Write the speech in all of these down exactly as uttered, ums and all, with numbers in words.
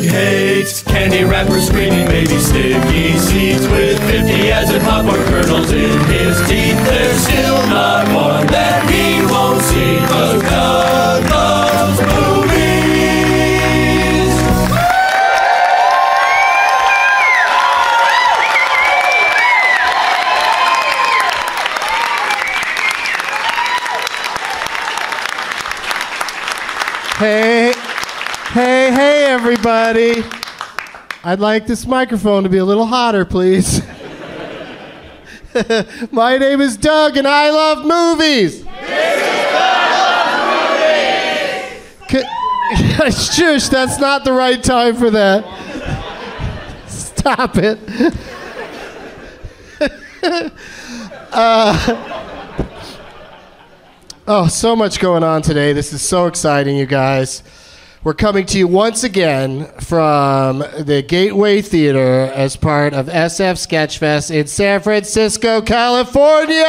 Doug hates candy wrappers screaming baby sticky seeds with fifty as in popcorn kernels in his teeth. There's still not one that he won't see, 'cause Doug loves movies. Hey, hey, hey, everybody. I'd like this microphone to be a little hotter, please. My name is Doug, and I love movies. This is Doug Loves Movies. Shush, that's not the right time for that. Stop it. uh, oh, so much going on today. This is so exciting, you guys. We're coming to you once again from the Gateway Theater as part of S F Sketchfest in San Francisco, California!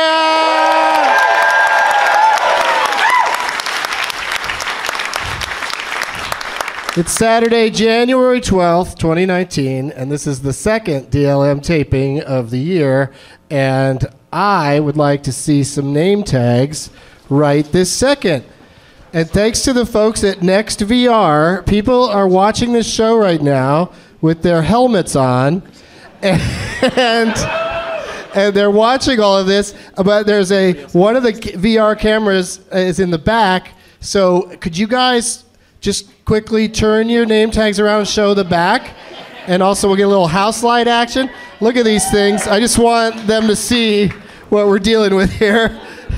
It's Saturday, January twelfth, twenty nineteen, and this is the second D L M taping of the year, and I would like to see some name tags right this second. And thanks to the folks at Next V R, people are watching this show right now with their helmets on, and and they're watching all of this. But there's a one of the V R cameras is in the back. So could you guys just quickly turn your name tags around and show the back? And also we'll get a little house light action. Look at these things. I just want them to see what we're dealing with here.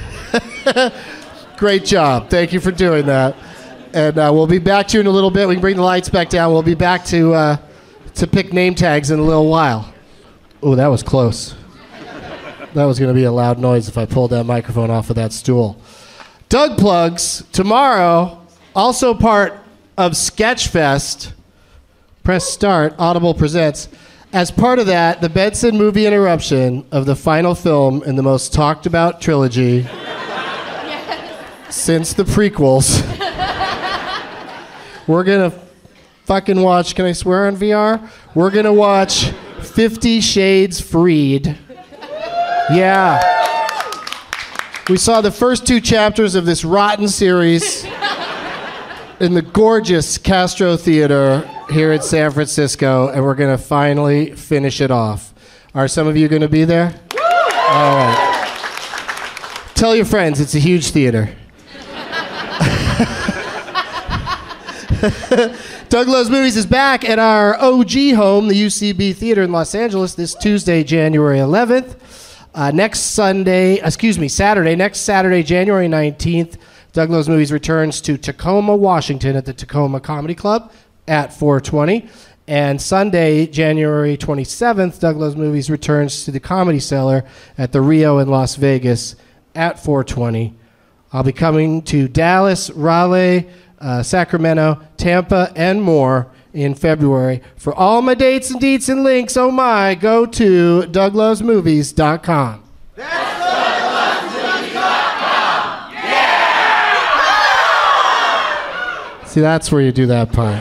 Great job. Thank you for doing that. And uh, we'll be back to you in a little bit. We can bring the lights back down. We'll be back to uh, to pick name tags in a little while. Oh, that was close. That was going to be a loud noise if I pulled that microphone off of that stool. Doug Plugs, tomorrow, also part of Sketchfest. Press start. Audible presents. As part of that, the Benson movie interruption of the final film in the most talked about trilogy since the prequels. We're gonna fucking watch, can I swear on V R? We're gonna watch Fifty Shades Freed. Yeah. We saw the first two chapters of this rotten series in the gorgeous Castro Theater here in San Francisco, and we're gonna finally finish it off. Are some of you gonna be there? All right. Tell your friends, it's a huge theater. Doug Loves Movies is back at our O G home, the U C B Theater in Los Angeles, this Tuesday, January eleventh. Uh, next Sunday, excuse me, Saturday, next Saturday, January nineteenth, Doug Loves Movies returns to Tacoma, Washington at the Tacoma Comedy Club at four twenty. And Sunday, January twenty-seventh, Doug Loves Movies returns to the Comedy Cellar at the Rio in Las Vegas at four twenty. I'll be coming to Dallas, Raleigh, uh, Sacramento, Tampa, and more in February. For all my dates and deets and links, oh my, go to doug loves movies dot com. That's doug loves movies dot com. Yeah! See, that's where you do that part.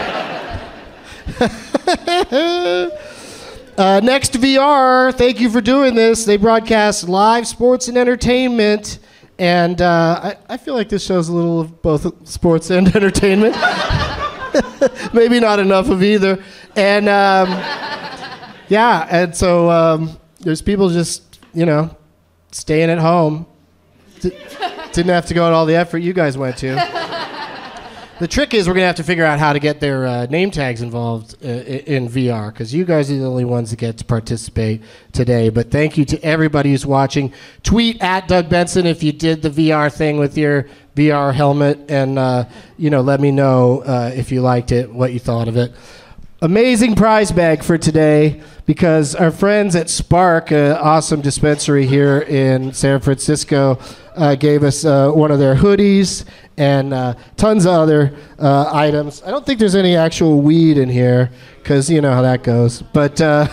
uh, Next V R, thank you for doing this. They broadcast live sports and entertainment. And uh, I, I feel like this show's a little of both sports and entertainment. Maybe not enough of either. And um, yeah, and so um, there's people just, you know, staying at home. D- didn't have to go to all the effort you guys went to. The trick is we're going to have to figure out how to get their uh, name tags involved uh, in V R, because you guys are the only ones that get to participate today. But thank you to everybody who's watching. Tweet at Doug Benson if you did the V R thing with your V R helmet, and uh, you know, let me know uh, if you liked it, what you thought of it. Amazing prize bag for today, because our friends at Spark, an awesome dispensary here in San Francisco, uh, gave us uh, one of their hoodies and uh, tons of other uh, items. I don't think there's any actual weed in here, because you know how that goes. But uh,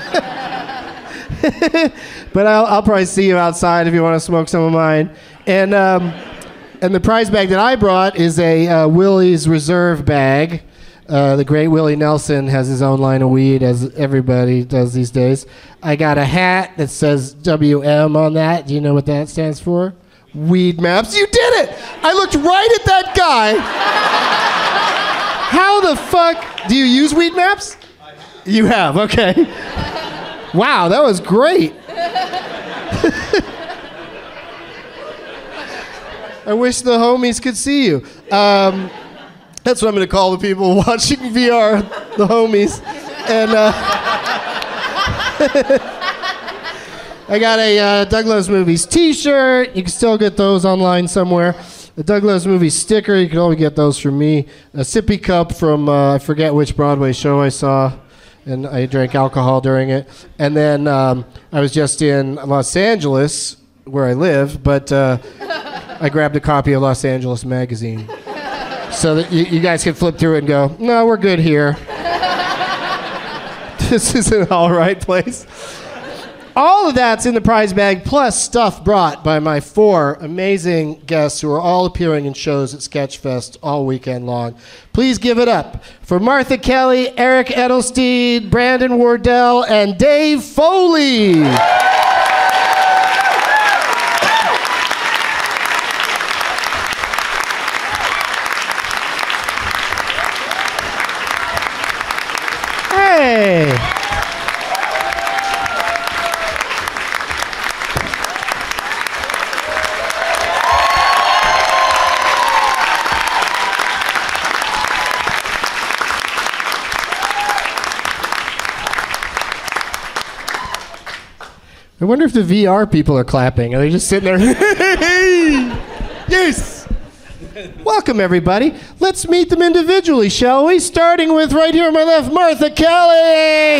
but I'll, I'll probably see you outside if you want to smoke some of mine. And um, and the prize bag that I brought is a uh, Willie's Reserve bag. Uh, the great Willie Nelson has his own line of weed, as everybody does these days. I got a hat that says W M on that. Do you know what that stands for? Weed Maps. You did it! I looked right at that guy. How the fuck do you use Weed Maps? You have, okay. Wow, that was great. I wish the homies could see you. Um, that's what I'm going to call the people watching V R, the homies. And uh, I got a uh, Doug Loves Movies t-shirt. You can still get those online somewhere. The Doug Loves Movies sticker, you can only get those from me. A sippy cup from, uh, I forget which Broadway show I saw, and I drank alcohol during it. And then um, I was just in Los Angeles, where I live, but uh, I grabbed a copy of Los Angeles Magazine. So that you, you guys can flip through it and go, no, we're good here. This is an all right place. All of that's in the prize bag, plus stuff brought by my four amazing guests who are all appearing in shows at Sketchfest all weekend long. Please give it up for Martha Kelly, Eric Edelstein, Brandon Wardell, and Dave Foley. Hey! I wonder if the V R people are clapping. Are they just sitting there? Yes! Welcome, everybody. Let's meet them individually, shall we? Starting with right here on my left, Martha Kelly.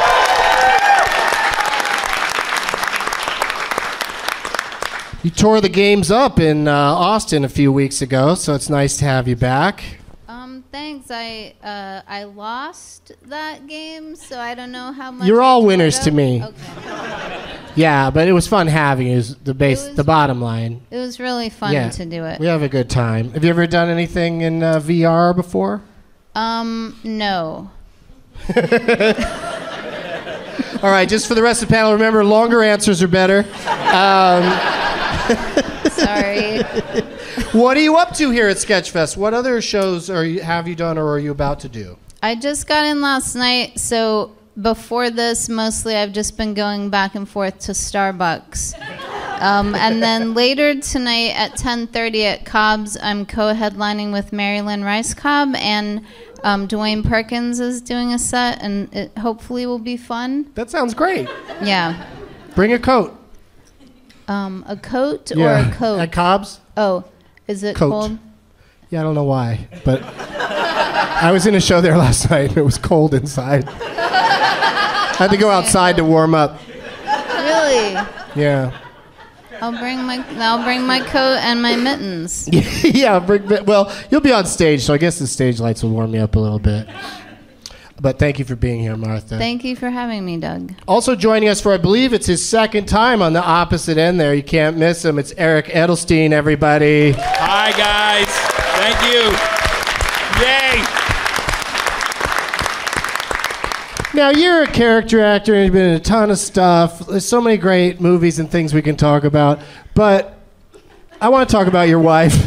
You tore the games up in uh, Austin a few weeks ago, so it's nice to have you back. Um, thanks. I uh, I lost that game, so I don't know how much. You're I all tore winners up. to me. Okay. Yeah, but it was fun having you. Is the base, was- the bottom line. It was really fun Yeah. to do it. We have a good time. Have you ever done anything in uh, V R before? Um, no. All right, just for the rest of the panel, remember, longer answers are better. Um, Sorry. what are you up to here at Sketchfest? What other shows are you, have you done or are you about to do? I just got in last night, so before this, mostly I've just been going back and forth to Starbucks. Um, and then later tonight at ten thirty at Cobb's, I'm co-headlining with Marilyn Rice Cobb, and um, Dwayne Perkins is doing a set, and it hopefully will be fun. That sounds great. Yeah. Bring a coat. Um, a coat or a coat? At Cobb's? Oh, is it Coat. cold? Yeah, I don't know why, but I was in a show there last night and it was cold inside. I had to go outside to warm up. Really? Yeah. I'll bring my I'll bring my coat and my mittens. Yeah, bring, well, you'll be on stage, so I guess the stage lights will warm you up a little bit. But thank you for being here, Martha. Thank you for having me, Doug. Also joining us for, I believe it's his second time on the opposite end there. You can't miss him. It's Eric Edelstein, everybody. Hi, guys. Thank you. Yay. Now, you're a character actor and you've been in a ton of stuff. There's so many great movies and things we can talk about. But I want to talk about your wife.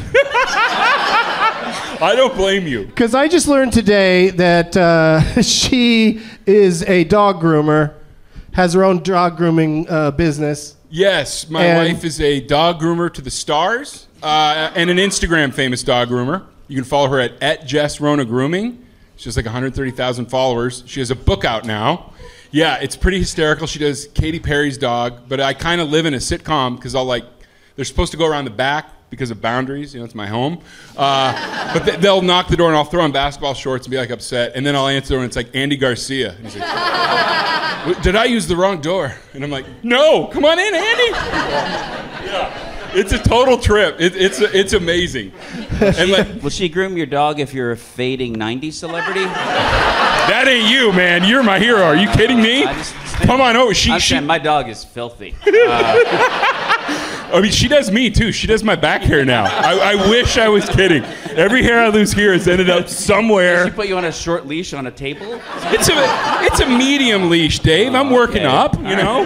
I don't blame you. Because I just learned today that uh, she is a dog groomer, has her own dog grooming uh, business. Yes, my And- wife is a dog groomer to the stars uh, and an Instagram famous dog groomer. You can follow her at, at Jess Rona Grooming. She has like one hundred thirty thousand followers. She has a book out now. Yeah, it's pretty hysterical. She does Katy Perry's dog, but I kind of live in a sitcom because I'll like, they're supposed to go around the back because of boundaries, you know, it's my home. Uh, but th- they'll knock the door and I'll throw on basketball shorts and be like upset. And then I'll answer and it's like Andy Garcia. And he's like, "W- did I use the wrong door? And I'm like, no, come on in, Andy. Yeah, it's a total trip. It, it's it's amazing. And like, Will she groom your dog if you're a fading nineties celebrity? that ain't you, man. You're my hero. Are you kidding me? I just- Come on over. She, I'm she, saying my dog is filthy. I mean, she does me too. She does my back hair now. I, I wish I was kidding. Every hair I lose here has ended up somewhere. She put you on a short leash on a table? It's a it's a medium leash, Dave. I'm working okay. up, you know.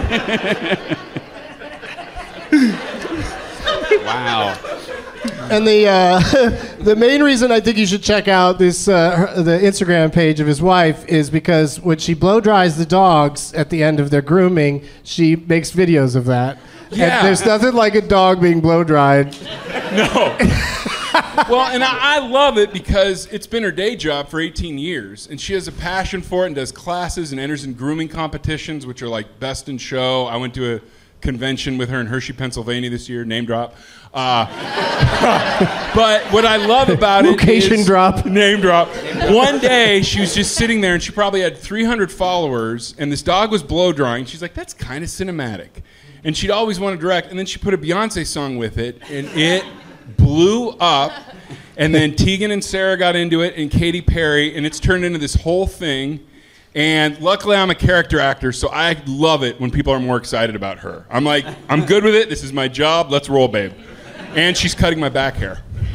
Wow. And the uh, the main reason I think you should check out this uh, her, the Instagram page of his wife is because when she blow dries the dogs at the end of their grooming, she makes videos of that. Yeah. And there's nothing like a dog being blow dried. No. Well, and I, I love it because it's been her day job for eighteen years, and she has a passion for it and does classes and enters in grooming competitions, which are like best in show. I went to a convention with her in Hershey, Pennsylvania this year, name drop. Uh, but what I love about it Location is... drop. Name drop. One day, she was just sitting there, and she probably had three hundred followers, and this dog was blow drying. She's like, that's kind of cinematic. And she'd always want to direct, and then she put a Beyonce song with it, and it blew up. And then Tegan and Sarah got into it, and Katy Perry, and it's turned into this whole thing. And luckily, I'm a character actor, so I love it when people are more excited about her. I'm like, I'm good with it. This is my job. Let's roll, babe. And she's cutting my back hair.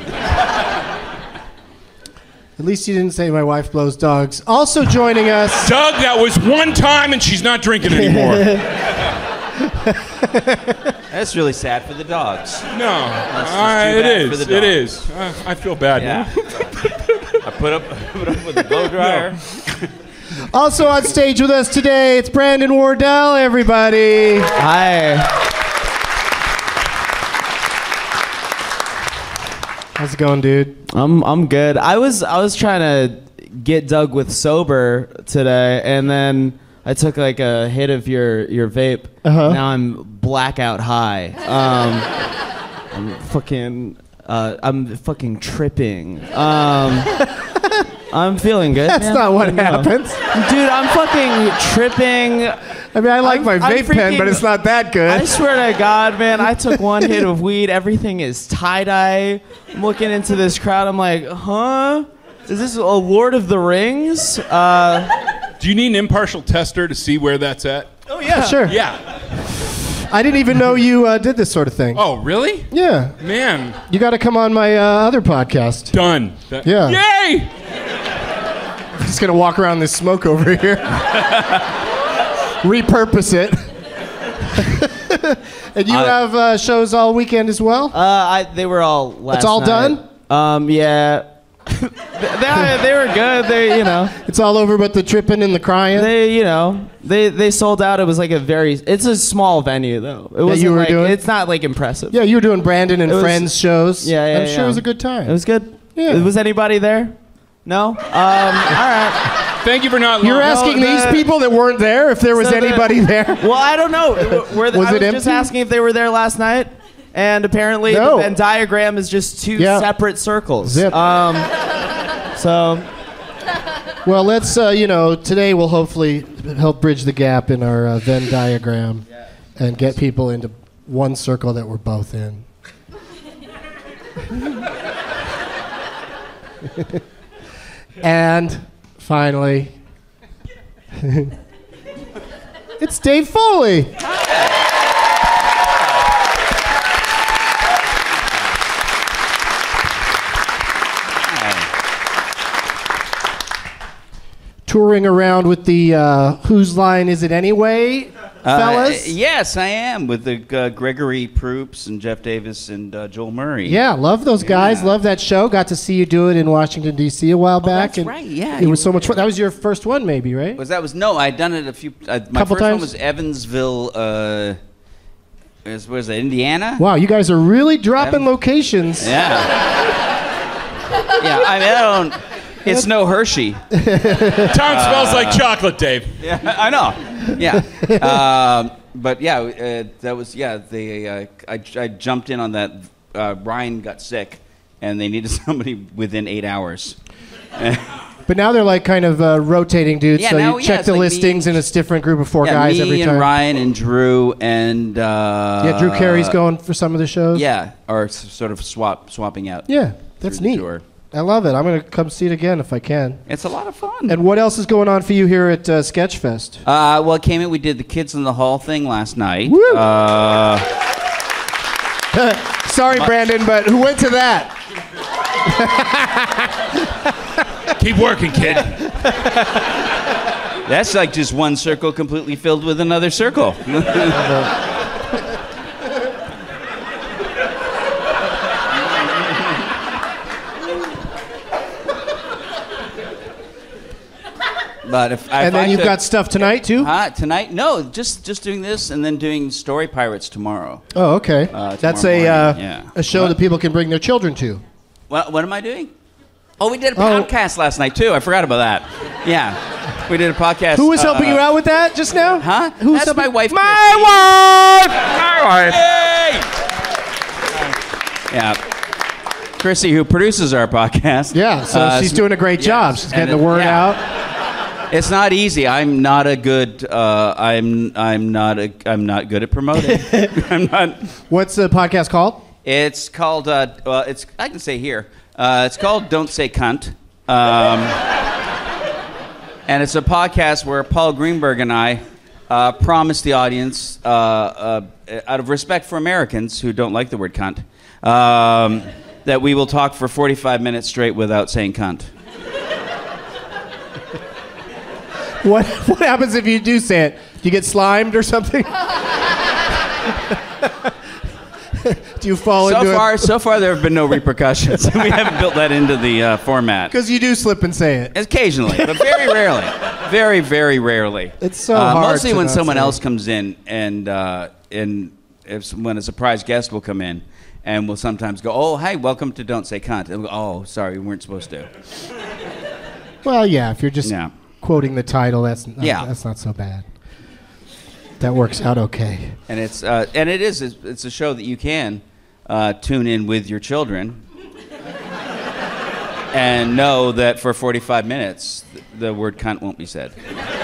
At least you didn't say my wife blows dogs. Also joining us... Doug, that was one time, and she's not drinking anymore. That's really sad for the dogs. No, That's just uh, too it bad for is. the It dogs. is. Uh, I feel bad. Yeah. I put up, put up with the blow dryer. Also on stage with us today, it's Brandon Wardell, everybody. Hi. How's it going, dude? I'm I'm good. I was I was trying to get Doug with sober today, and then I took like a hit of your your vape. Uh-huh. Now I'm blackout high. Um, I'm fucking uh, I'm fucking tripping. Um, I'm feeling good. That's man. not what No. happens. Dude, I'm fucking tripping. I mean, I like I'm- my I'm vape pen, freaking- but it's not that good. I swear to God, man, I took one hit of weed. Everything is tie-dye. I'm looking into this crowd. I'm like, huh? Is this a Lord of the Rings? Uh, Do you need an impartial tester to see where that's at? oh, yeah, sure. Yeah. I didn't even know you uh, did this sort of thing. Oh, really? Yeah. Man, You got to come on my uh, other podcast. done. That- Yeah. Yay! I'm just going to walk around this smoke over here. Repurpose it. And you I- have uh, shows all weekend as well? uh, I, they were all last It's all night. done? Um, yeah. they, they, they were good. They, you know, It's all over but the tripping and the crying? they, you know, they they sold out. It was like a very. It's a small venue though. It was you were like. doing? It's not like impressive. Yeah, you were doing Brandon and It was- Friends shows. Yeah, yeah, I'm sure yeah. it was a good time. It was good. Yeah. Was anybody there? No. Um, all right. Thank you for not. You're lying. asking the- these people that weren't there if there was So the- anybody there? Well, I don't know. Were the, Was I it was just empty? asking if they were there last night, and apparently No. the Venn diagram is just two Yeah. separate circles. Zip. Um, so Well, let's, uh, you know, today we'll hopefully help bridge the gap in our uh, Venn diagram and get people into one circle that we're both in. And finally, it's Dave Foley. Touring around with the uh, Whose Line Is It Anyway, fellas? Uh, yes, I am with the uh, Gregory Proops and Jeff Davis and uh, Joel Murray. Yeah, love those guys. Yeah. Love that show. Got to see you do it in Washington, D C a while back. that's and right, yeah, It you was so were much fun. That was your first one, maybe, right? Was that was no? I'd done it a few. Uh, my Couple first one times? was Evansville. Uh, was, was it Indiana? Wow, you guys are really dropping Evan- locations. Yeah. Yeah. I mean, I don't. It's no Hershey. Tom smells like chocolate, Dave. Yeah, I know. Yeah. Um, but yeah, uh, that was yeah. They uh, I, I jumped in on that. Uh, Ryan got sick, and they needed somebody within eight hours. But now they're like kind of uh, rotating dudes, Yeah, so now- you yeah, check it's the like me listings and- and it's different group of four yeah, guys me every and time. Ryan and Drew and uh, Yeah, Drew Carey's going for some of the shows. Yeah, or s- sort of swap swapping out. Yeah, that's through the neat. tour. I love it. I'm going to come see it again if I can. It's a lot of fun. And what else is going on for you here at uh, Sketchfest? Uh, well, it came in. We did the Kids in the Hall thing last night. Woo! Uh, Sorry, Brandon, but who went to that? Keep working, kid. That's like just one circle completely filled with another circle. But if, if And then I you've could- got stuff tonight, too? Huh? Tonight? No, just just doing this and then doing Story Pirates tomorrow. Oh, okay. Uh, That's tomorrow a, uh, morning, yeah. a show What? that people can bring their children to. What, what am I doing? Oh, we did a Oh. podcast last night, too. I forgot about that. Yeah. We did a podcast. Who was uh, helping you out with that just now? Huh? Who's That's helping- my wife. My Chrissy. wife! Hey! Yeah. Chrissy, who produces our podcast. Yeah, so uh, she's doing a great yes, job. She's and getting the it- word yeah. out. It's not easy. I'm not a good. Uh, I'm. I'm not a. I'm not good at promoting. I'm not. What's the podcast called? It's called. Uh, well, it's. I can say here. Uh, it's called "Don't Say Cunt," um, and it's a podcast where Paul Greenberg and I uh, promise the audience, uh, uh, out of respect for Americans who don't like the word "cunt," um, that we will talk for forty-five minutes straight without saying "cunt." What What happens if you do say it? Do you get slimed or something? Do you fall So into far, it? so far, there have been no repercussions. We haven't built that into the uh, format. Because you do slip and say it. Occasionally, but very rarely. Very, very rarely. It's so uh, hard Mostly to when not someone say. else comes in, and uh, and if when a surprise guest will come in, and will sometimes go, "Oh, hey, welcome to Don't Say Cunt." And we'll go, "Oh, sorry, we weren't supposed to." Well, yeah, if you're just Yeah. quoting the title, that's not, Yeah. that's not so bad. That works out okay. And it's uh, and it is it's, it's a show that you can uh, tune in with your children. And know that for forty-five minutes, th- the word cunt won't be said.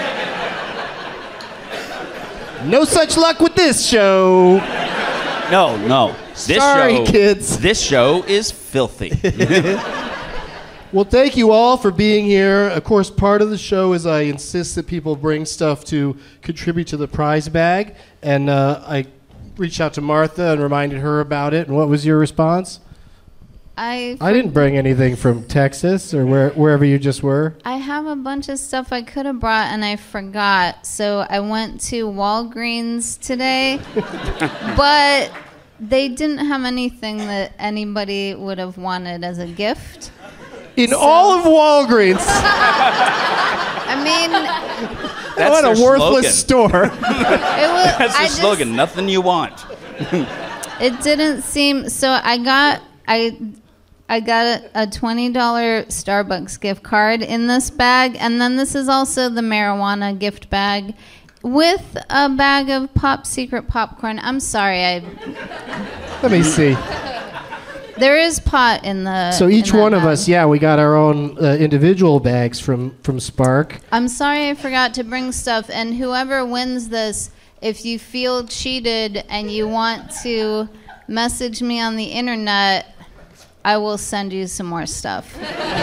No such luck with this show. No, no. This Sorry, show, kids. This show is filthy. Well, thank you all for being here. Of course, part of the show is I insist that people bring stuff to contribute to the prize bag. And uh, I reached out to Martha and reminded her about it. And what was your response? I I didn't bring anything from Texas or where, wherever you just were. I have a bunch of stuff I could have brought and I forgot. So I went to Walgreens today, but they didn't have anything that anybody would have wanted as a gift. In So- all of Walgreens. I mean, That's What a their worthless slogan. store. it was. That's I their just, slogan. Nothing you want. It didn't seem so. I got I I got a, a twenty dollar Starbucks gift card in this bag, and then this is also the marijuana gift bag with a bag of Pop Secret popcorn. I'm sorry, I Let me see. there is pot in the. So each in that one of bag. us, yeah, we got our own uh, individual bags from, from Spark. I'm sorry I forgot to bring stuff, and whoever wins this, if you feel cheated and you want to message me on the internet, I will send you some more stuff.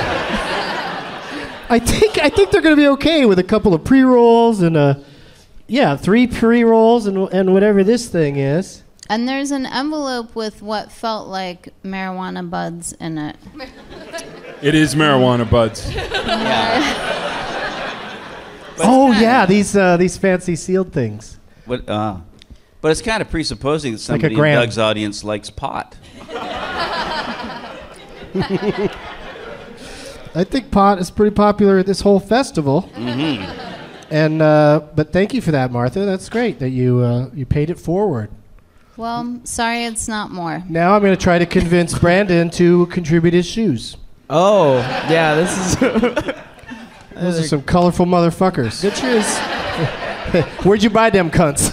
I think I think they're going to be okay with a couple of pre-rolls and a, yeah, three pre-rolls and and whatever this thing is. And there's an envelope with what felt like marijuana buds in it. It is marijuana buds. Oh yeah, these uh, these fancy sealed things. What, uh, but it's kind of presupposing that Like a somebody in gram. Doug's audience likes pot. I think pot is pretty popular at this whole festival. Mm-hmm. And uh, but thank you for that, Martha. That's great that you uh, you paid it forward. Well, sorry it's not more. Now I'm going to try to convince Brandon to contribute his shoes. Oh, yeah, this is Those are some colorful motherfuckers. good shoes. Where'd you buy them cunts?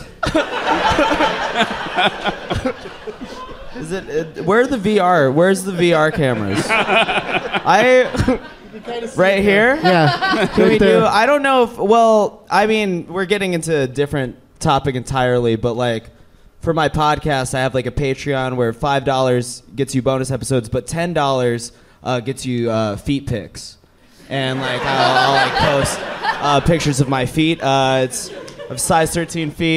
Is it? Uh, where are the V R? Where's the V R cameras? I right here. Yeah. Can we right there. do? I don't know if. Well, I mean, we're getting into a different topic entirely, but like. For my podcast, I have like a Patreon where five dollars gets you bonus episodes, but ten dollars uh, gets you uh, feet pics, and like I'll, I'll like post uh, pictures of my feet. Uh, it's of size thirteen feet.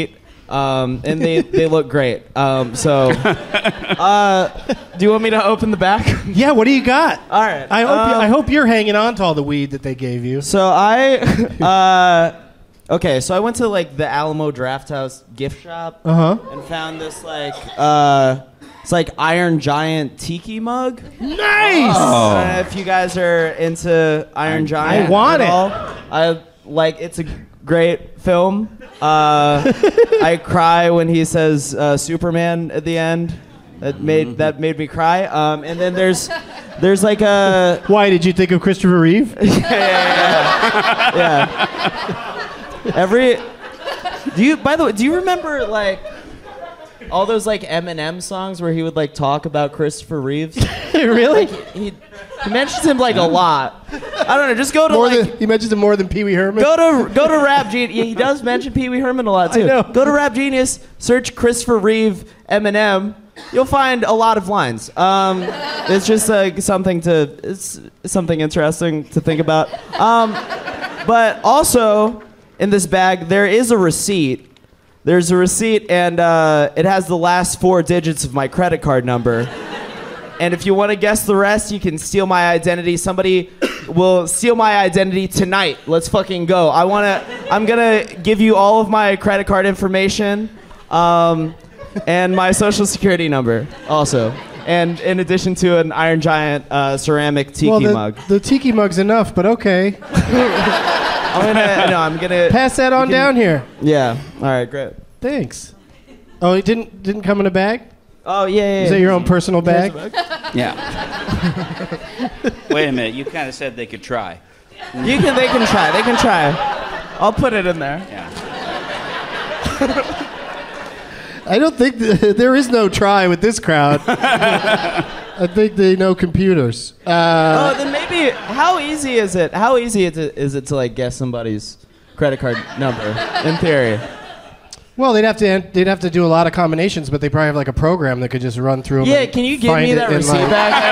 Um, and they, they look great. Um, so, uh, do you want me to open the back? Yeah, what do you got? All right. I hope, you, um, I hope you're hanging on to all the weed that they gave you. So I, uh, okay, so I went to like the Alamo Drafthouse gift shop Uh-huh. and found this like, uh, it's like Iron Giant tiki mug. Nice! I don't know if you guys are into Iron Giant. I want at it. all. I like it's a great film. Uh, I cry when he says uh, Superman at the end. That made that made me cry. Um, and then there's there's like a Why, did you think of Christopher Reeve? yeah, yeah, yeah. yeah. Every do you by the way do you remember like all those like Eminem songs where he would like talk about Christopher Reeves? Really? Like, he, he mentions him like a lot. I don't know. Just go to More like than, he mentions it more than Pee Wee Herman? go to go to Rap Genius. Yeah, he does mention Pee Wee Herman a lot too. I know. Go to Rap Genius, search Christopher Reeve Eminem. You'll find a lot of lines. Um, it's just uh, something to it's something interesting to think about. Um, but also in this bag there is a receipt. There's a receipt and uh, it has the last four digits of my credit card number. And if you want to guess the rest, you can steal my identity. Somebody will steal my identity tonight. Let's fucking go. I want to, I'm going to give you all of my credit card information um, and my social security number also. And in addition to an Iron Giant uh, ceramic tiki well, the, mug. the tiki mug's enough, but okay. I'm going to, no, I'm going to. Pass that on can- down here. Yeah. All right, great. Thanks. Oh, it didn't didn't come in a bag? Oh, yeah, yeah. Is that your own personal bag? Yeah. Wait a minute. You kind of said they could try. You can, they can try. They can try. I'll put it in there. Yeah. I don't think th- there is no try with this crowd. I think they know computers. Uh, Oh, then maybe how easy is it? How easy is it, is it to like guess somebody's credit card number in theory? well, they'd have to they'd have to do a lot of combinations, but they probably have like a program that could just run through 'em Yeah, and can you give find me it that in, receipt like- back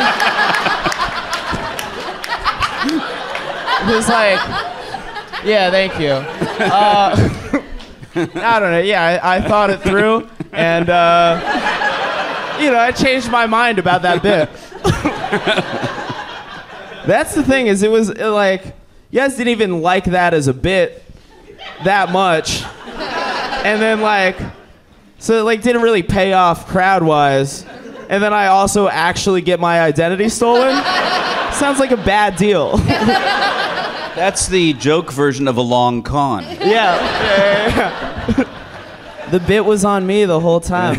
actually? It's like, yeah, thank you. Uh, I don't know. Yeah, I, I thought it through, and uh, you know, I changed my mind about that bit. That's the thing is, it was uh, like you guys didn't even like that as a bit that much, and then like, so it like didn't really pay off crowd-wise, and then I also actually get my identity stolen. Sounds like a bad deal. That's the joke version of a long con. Yeah. yeah, yeah, yeah. The bit was on me the whole time.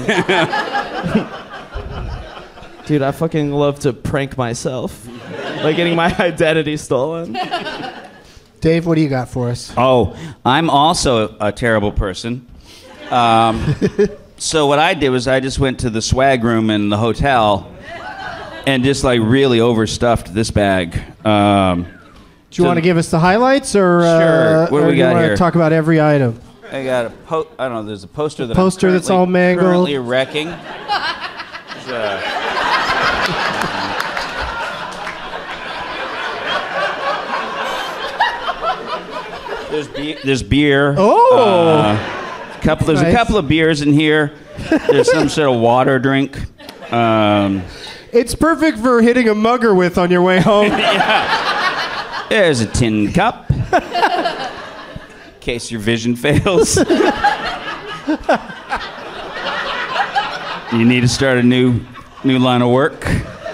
Dude, I fucking love to prank myself. Like getting my identity stolen. Dave, what do you got for us? Oh, I'm also a terrible person. Um, so what I did was I just went to the swag room in the hotel and just like really overstuffed this bag. Um, Do you want to give us the highlights, or uh, Sure. What do or we do you got want here? to talk about every item? I got a po- I don't know. There's a poster that Poster I'm that's currently- all mangled. Currently wrecking. There's a- There's, be- there's beer. Oh! Uh, couple. There's Nice. a couple of beers in here. There's some sort of water drink. Um, It's perfect for hitting a mugger with on your way home. there's a tin cup. In case your vision fails. You need to start a new new line of work.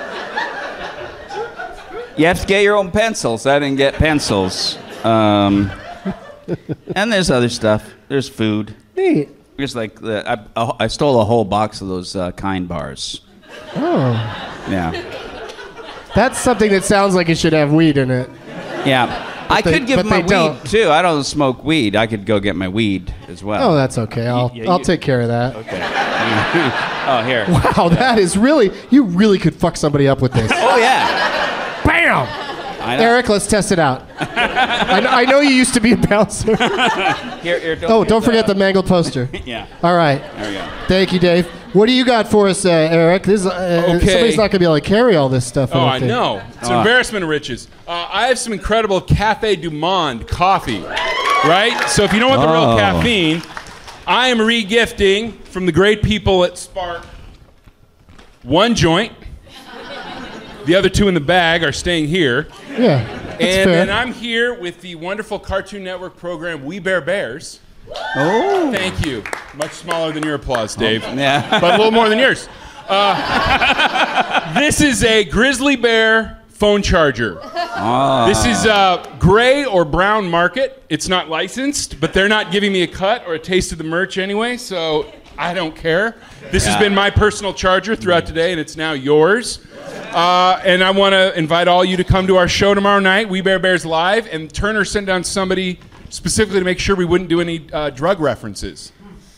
You have to get your own pencils. I didn't get pencils. Um, and there's other stuff. There's food. Neat. There's like the, I, I stole a whole box of those uh, Kind bars. Oh. Yeah. That's something that sounds like it should have weed in it. Yeah. I they- could give but my they weed don't. too. I don't smoke weed. I could go get my weed as well. Oh, that's okay. I'll yeah, I'll you- take care of that. Okay. Oh, here. Wow, that is really, you really could fuck somebody up with this. Oh, yeah. Bam! I know. Eric, let's test it out. I, know, I know you used to be a bouncer. Here, here, Oh, don't forget the mangled poster. Yeah. All right. There we go. Thank you, Dave. What do you got for us, uh, Eric? This uh, Okay. somebody's not going to be able to carry all this stuff. Oh, don't I think. know. It's an Ah. embarrassment of riches. Uh, I have some incredible Cafe du Monde coffee, right? So if you don't want the real Oh. caffeine, I am re-gifting from the great people at Spark one joint. The other two in the bag are staying here. Yeah, that's And fair. then I'm here with the wonderful Cartoon Network program We Bear Bears. Oh. Thank you. Much smaller than your applause, Dave. Yeah. But a little more than yours. Uh, this is a grizzly bear phone charger. This is uh, gray or brown market. It's not licensed, but they're not giving me a cut or a taste of the merch anyway, so I don't care. This Yeah. has been my personal charger throughout today, and it's now yours. Uh, and I want to invite all you to come to our show tomorrow night, We Bear Bears Live, and Turner sent down somebody specifically to make sure we wouldn't do any uh, drug references.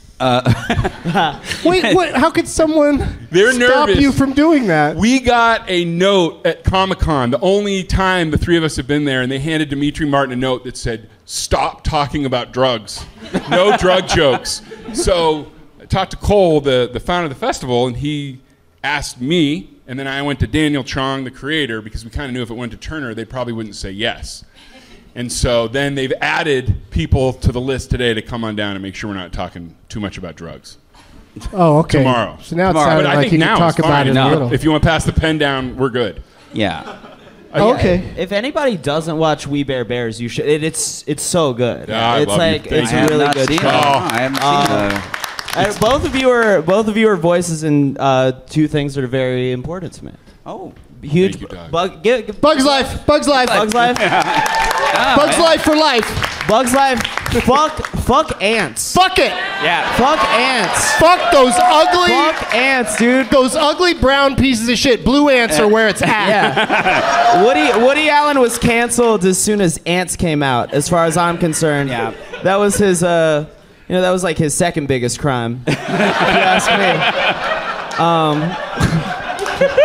Wait, what? How could someone They're stop nervous. you from doing that? We got a note at Comic-Con, the only time the three of us have been there, and they handed Dimitri Martin a note that said, "Stop talking about drugs. No drug jokes." So I talked to Cole, the, the founder of the festival, and he asked me, and then I went to Daniel Chong, the creator, because we kind of knew if it went to Turner, they probably wouldn't say yes. And so then they've added people to the list today to come on down and make sure we're not talking too much about drugs. Oh, okay. Tomorrow. So now Tomorrow. it sounded But I like think you could now talk it's about fine. it a No, little. if you want to pass the pen down, we're good. Yeah. Oh, okay. If anybody doesn't watch We Bear Bears, you should. It, it's it's so good. Yeah, I it's love you. like Thank it's you. I have really not good. seen it. show. No, I haven't seen Um, it. Uh, both of you are both of you are voices in uh, two things that are very important to me. Oh. Huge. Thank you, Doug. Bug, give, give- Bugs Life. Bugs Life. Bugs Life. Bugs Life for life. Bugs Life. Fuck. Fuck ants. Fuck it. Yeah. Fuck ants. Fuck those ugly, Fuck ants, dude. those ugly brown pieces of shit. Blue ants are where it's at. Yeah. Woody Woody Allen was canceled as soon as Ants came out, as far as I'm concerned. Yeah. That was his uh you know, that was like his second biggest crime. If you ask me. Um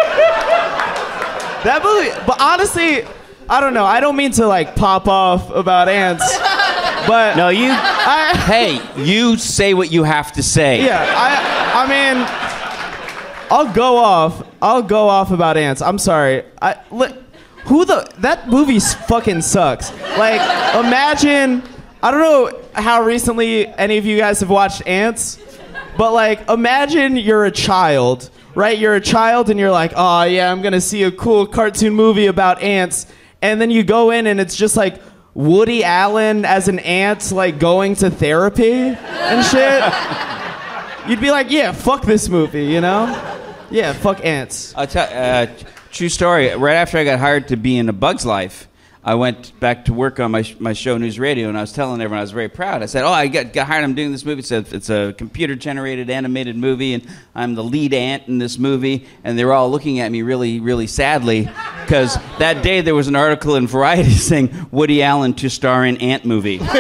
That movie, but honestly, I don't know. I don't mean to like pop off about ants, but No, you. I, Hey, you say what you have to say. yeah, I, I mean, I'll go off. I'll go off about ants. I'm sorry. I, li- who the that movie s- fucking sucks. Like, imagine. I don't know how recently any of you guys have watched Ants, but like, imagine you're a child, right? You're a child and you're like, oh yeah, I'm gonna see a cool cartoon movie about ants, and then you go in and it's just like Woody Allen as an ant, like going to therapy and shit. You'd be like, yeah, fuck this movie, you know? Yeah, fuck ants. I'll tell. Uh, true story. Right after I got hired to be in A Bug's Life, I went back to work on my sh- my show News Radio, and I was telling everyone I was very proud. I said, "Oh, I got, got hired. I'm doing this movie. It's a, it's a computer-generated animated movie, and I'm the lead ant in this movie." And they were all looking at me really, really sadly, because that day there was an article in Variety saying Woody Allen to star in Ant movie. And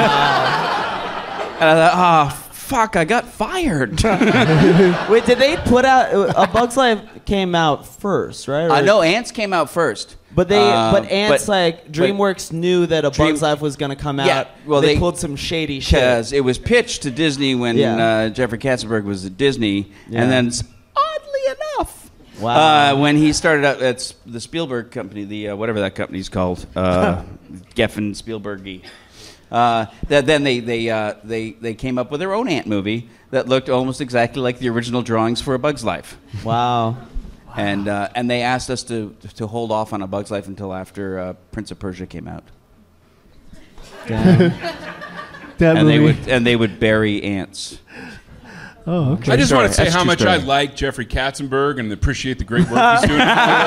I thought, "Oh, fuck! I got fired." Wait, did they put out A Bug's Life came out first, right? Or- I know Ants came out first. But they, Uh, but Ants but- like but- DreamWorks knew that A Dream- Bug's Life was gonna come Yeah, out. well, they, they- pulled some shady shit. Because it was pitched to Disney when Yeah. uh, Jeffrey Katzenberg was at Disney, Yeah. and then s- oddly enough, Wow. uh, when he started out at S- the Spielberg company, the uh, whatever that company's called, uh, Geffen Spielbergy, uh, that then they they uh, they they came up with their own Ant movie that looked almost exactly like the original drawings for A Bug's Life. Wow. And uh, and they asked us to to hold off on A Bug's Life until after uh, Prince of Persia came out, Damn. That and they movie. would and they would bury ants. Oh, okay. I just Story. want to say That's how true much story. I like Jeffrey Katzenberg and appreciate the great work he's doing.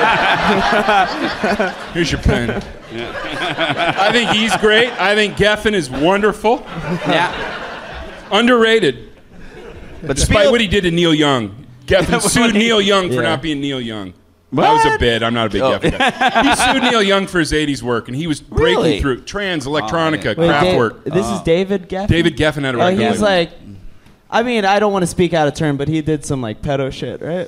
Here's your pen. I think he's great. I think Geffen is wonderful. Yeah. Underrated. But Despite Spiel- what he did to Neil Young. Geffen sued Neil Young for Yeah. not being Neil Young. That was a What? bid. I'm not a big Oh. Geffen guy. He sued Neil Young for his eighties work, and he was breaking Really? through trans, electronica, Wait, Da- Kraftwerk. this is David Geffen. David Geffen had a Oh, record he's label. like, I mean, I don't want to speak out of turn, but he did some like pedo shit, right?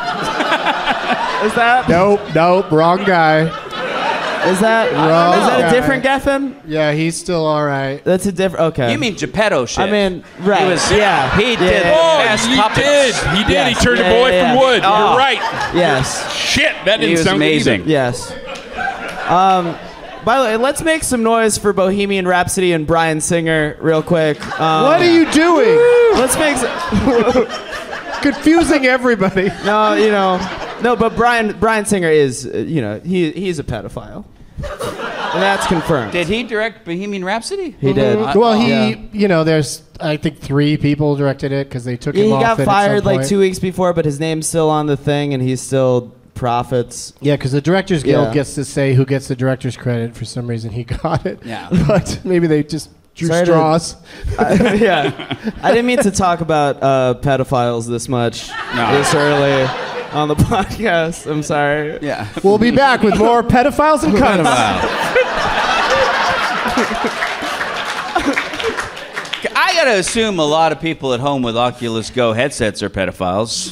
Is that Nope, nope, wrong guy. is that Wrong is that guy. a different Geffen? Yeah, he's still all right. That's a different. Okay. You mean Geppetto shit? I mean, right? He was- yeah. he yeah, did. yeah, Oh, Fast he puppets. did. He did. Yes. He turned Yeah, a boy yeah, from yeah. wood. Oh. You're right. Yes. Shit, that didn't He was sound good amazing. either. Yes. Um, By the way, let's make some noise for Bohemian Rhapsody and Bryan Singer real quick. Um, What are you doing? Let's make some... Confusing everybody. No, you know, no, but Bryan Bryan Singer is, uh, you know, he he's a pedophile, and that's confirmed. Did he direct Bohemian Rhapsody? He did. Mhm. Well, he, Yeah. you know, there's I think three people directed it because they took Yeah, him he off got it at some fired like point. two weeks before, but his name's still on the thing, and he's still profits. Yeah, because the Directors Guild Yeah. gets to say who gets the director's credit. For some reason, he got it. Yeah. But maybe they just drew Sorry to- straws. I, yeah, I didn't mean to talk about uh, pedophiles this much No. this early on the podcast. I'm sorry. Yeah. We'll be back with more pedophiles and cunnifiles. I gotta assume a lot of people at home with Oculus Go headsets are pedophiles.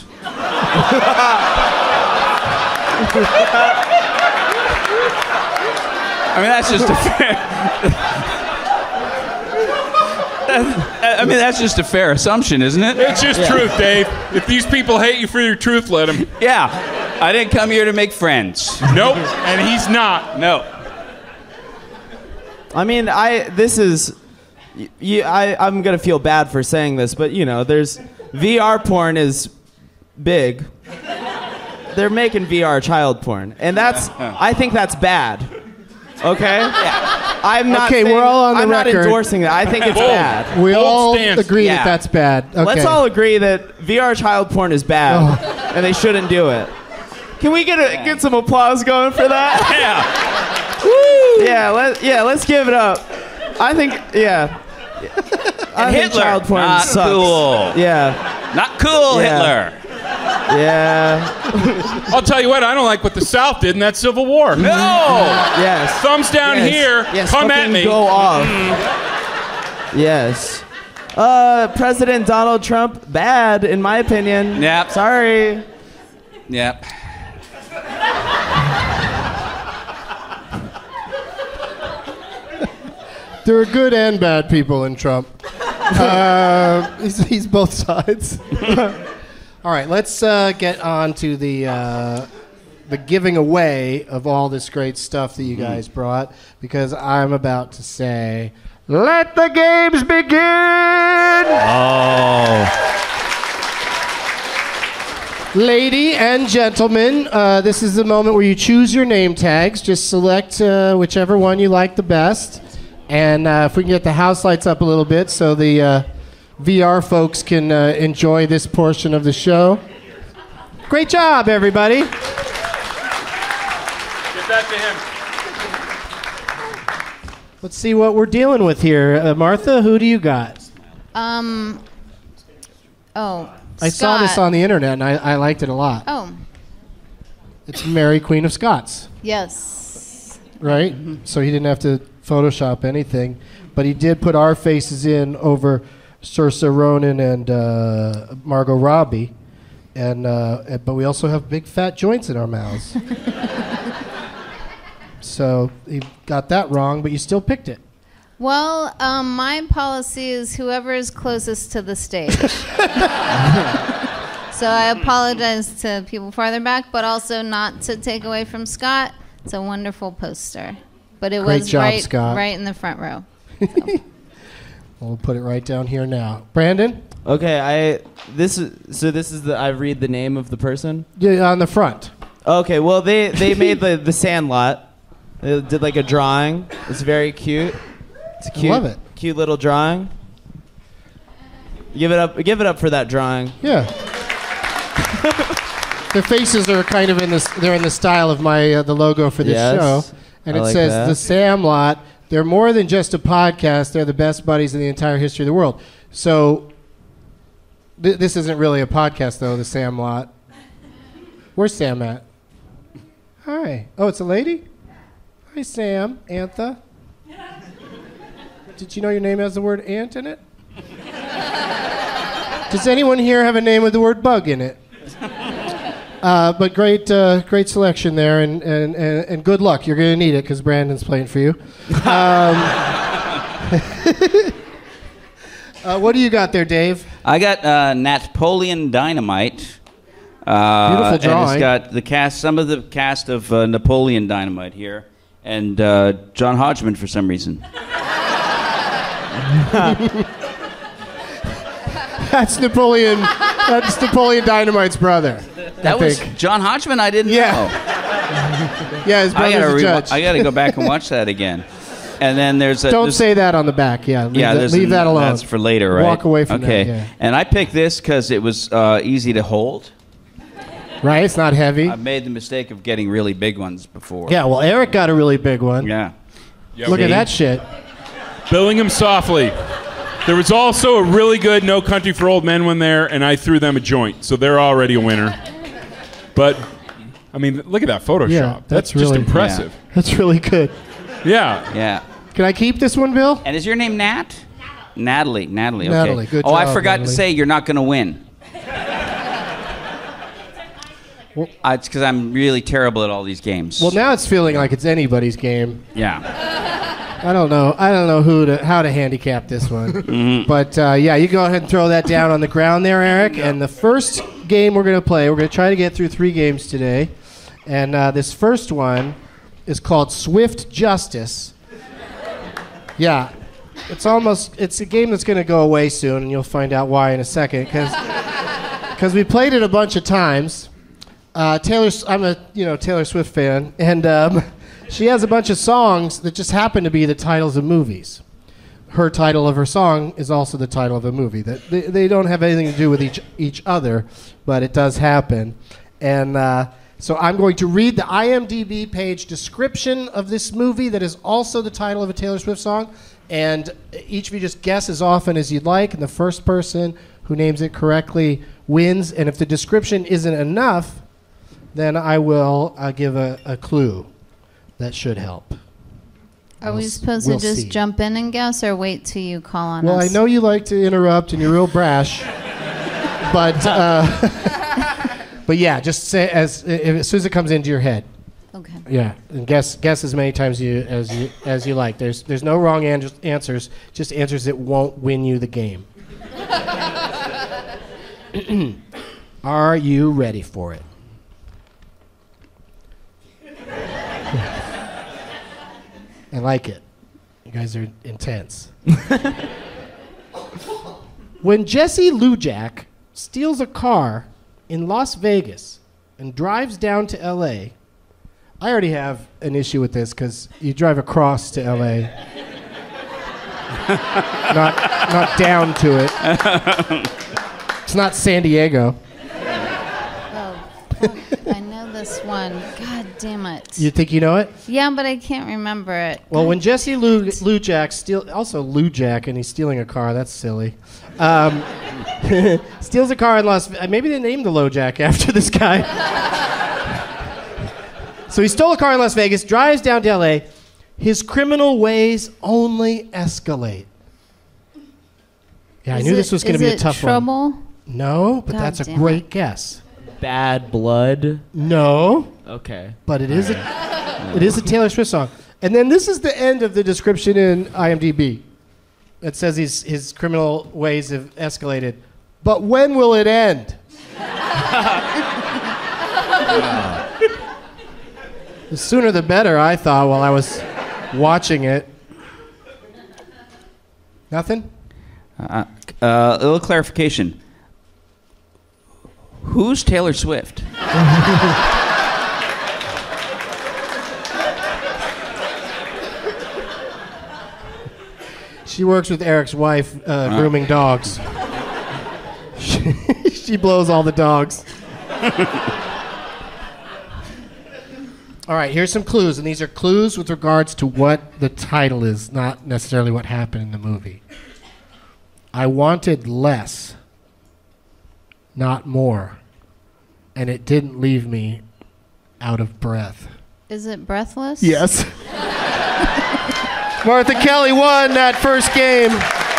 I mean, that's just a fair. I mean, that's just a fair assumption, isn't it? It's just truth, Dave. If these people hate you for your truth, let them. Yeah. I didn't come here to make friends. Nope. And he's not. No. I mean, I this is, y- you, I I'm gonna feel bad for saying this, but you know, there's V R porn is big. They're making V R child porn, and that's I think that's bad. Okay. Yeah. I'm not. Okay, saying- we're all on the I'm record. not endorsing that. I think it's Bold. bad. We Bold all stance. agree Yeah. that that's bad. Okay. Let's all agree that V R child porn is bad, Oh. and they shouldn't do it. Can we get a, get some applause going for that? Yeah. Yeah, let yeah, let's give it up. I think yeah. I think Hitler. child porn Not sucks. cool. Yeah, Not cool, Yeah. Hitler. yeah, I'll tell you what, I don't like what the South did in that Civil War. No. yes. Thumbs down Yes. here. Yes, Come at fucking me. Go off. Yes. Uh, President Donald Trump, bad in my opinion. Yep. Sorry. Yep. There are good and bad people in Trump. uh, he's, he's both sides. All right, let's uh, get on to the uh, the giving away of all this great stuff that you guys brought, because I'm about to say, let the games begin! Oh. Lady and gentlemen, uh, this is the moment where you choose your name tags. Just select uh, whichever one you like the best. And uh, if we can get the house lights up a little bit so the uh, V R folks can uh, enjoy this portion of the show. Great job, everybody. Get that to him. Let's see what we're dealing with here. Uh, Martha, who do you got? Um. Oh. I saw this Scott. on the internet, and I, I liked it a lot. Oh. It's Mary, Queen of Scots, Yes. right? So he didn't have to Photoshop anything, but he did put our faces in over Saoirse Ronan and uh, Margot Robbie, and uh, but we also have big fat joints in our mouths. So he got that wrong, but you still picked it. Well, um, my policy is whoever is closest to the stage. So I apologize to people farther back, but also not to take away from Scott. It's a wonderful poster, but it Great was job, right, Scott. right in the front row. We'll put it right down here now. Brandon, Okay, I this is so this is the I read the name of the person. yeah, on the front. Okay, well they they made the the Sandlot. They did like a drawing. It's very cute. It's a cute, love it. Cute little drawing. Give it up. Give it up for that drawing. Yeah. Their faces are kind of in this. They're in the style of my uh, the logo for this Yes, show, and I it like says that. the Samlot. They're more than just a podcast. They're the best buddies in the entire history of the world. So th- this isn't really a podcast, though. The Samlot. Where's Sam at? Hi. Oh, it's a lady. Hi, Sam. Antha. Did you know your name has the word ant in it? Does anyone here have a name with the word bug in it? Uh, but great, uh, great selection there, and, and, and, and good luck. You're going to need it because Brandon's playing for you. Um, uh, what do you got there, Dave? I got uh, Napoleon Dynamite. Uh, Beautiful drawing. And it's got the cast, some of the cast of uh, Napoleon Dynamite here, and uh, John Hodgman for some reason. That's Napoleon. That's Napoleon Dynamite's brother. That I was think. John Hodgman. I didn't Yeah. know. Yeah, his I brother's gotta, a re- judge. I gotta go back and watch that again. And then there's a, Don't there's, say that on the back. Yeah, leave, yeah, that, there's leave a- that alone. That's for later, right? Walk away from okay. that. Yeah. And I picked this because it was uh, easy to hold. Right? It's not heavy. I've made the mistake of getting really big ones before. Yeah. Well, Eric got a really big one. Yeah. Yeah, Look we- at that shit. Billing him softly. There was also a really good No Country for Old Men one there, and I threw them a joint, so they're already a winner. But, I mean, look at that Photoshop. Yeah, that's that's just really- impressive. That's really good. Yeah. Yeah. Can I keep this one, Bill? And is your name Nat? Natalie. Natalie. Okay. Natalie, good oh, I job, forgot Natalie. to say you're not going to win. Well- Uh, it's because I'm really terrible at all these games. Well, now it's feeling like it's anybody's game. Yeah. I don't know. I don't know who to how to handicap this one. Mm-hmm. But uh, yeah, you go ahead and throw that down on the ground there, Eric. And the first game we're going to play, we're going to try to get through three games today. And uh, this first one is called Swift Justice. Yeah, it's almost it's a game that's going to go away soon, and you'll find out why in a second. Because we played it a bunch of times. Uh, Taylor, I'm a you know Taylor Swift fan, and um, she has a bunch of songs that just happen to be the titles of movies. Her title of her song is also the title of a movie. That they, they don't have anything to do with each each other, but it does happen. And uh, so I'm going to read the IMDb page description of this movie that is also the title of a Taylor Swift song, and each of you just guess as often as you'd like, and the first person who names it correctly wins. And if the description isn't enough, then I will uh, give a, a clue that should help. Are We'll we s- supposed we'll to just see. jump in and guess, or wait till you call on Well, us? I know you like to interrupt and you're real brash, but uh, but yeah, just say as as soon as it comes into your head. Okay. Yeah, and guess guess as many times you as you as you like. There's there's no wrong an- answers, just answers that won't win you the game. Are you ready for it? I like it. You guys are intense. When Jesse Lujack steals a car in Las Vegas and drives down to L A, I already have an issue with this because you drive across to L A, not not down to it. It's not San Diego. Oh, fuck. I know this one. God damn it. You think you know it? Yeah, but I can't remember it. Well, when Jesse Lu- Lujack steal, also Lujack, and he's stealing a car. That's silly. Um, steals a car in Las. Ve- Maybe they named the Lojack after this guy. So he stole a car in Las Vegas, drives down to L A. His criminal ways only escalate. Yeah, I Is knew it- this was going to is be a it tough trouble? one. No, but God that's a damn great guess. Bad Blood. No, Okay. but it is a it is a Taylor Swift song. And then this is the end of the description in IMDb. It says his his criminal ways have escalated. But when will it end? The sooner the better, I thought while I was watching it. Nothing? Uh, uh, a little clarification. Who's Taylor Swift? She works with Eric's wife, uh, grooming dogs. she, she blows all the dogs. All right, here's some clues, and these are clues with regards to what the title is, not necessarily what happened in the movie. I wanted less, not more, and it didn't leave me out of breath. Is it Breathless? Yes. Martha Kelly won that first game.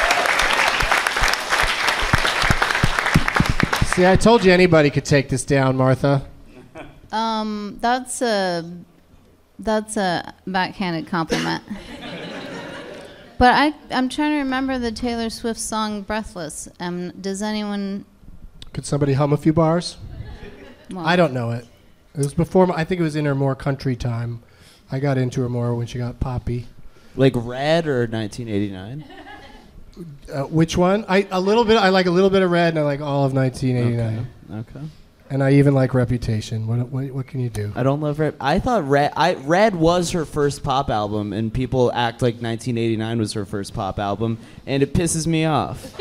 See, I told you anybody could take this down, Martha. Um, that's a that's a backhanded compliment. But I I'm trying to remember the Taylor Swift song "Breathless." Um, does anyone? Could somebody hum a few bars? Well, I don't know it. It was before. My, I think it was in her more country time, I got into her more when she got poppy. Like Red or nineteen eighty-nine? Uh, which one? I a little bit. I like a little bit of Red, and I like all of nineteen eighty-nine. Okay. And I even like Reputation. What what, what can you do? I don't love Red. I thought Red. I Red was her first pop album, and people act like nineteen eighty-nine was her first pop album, and it pisses me off.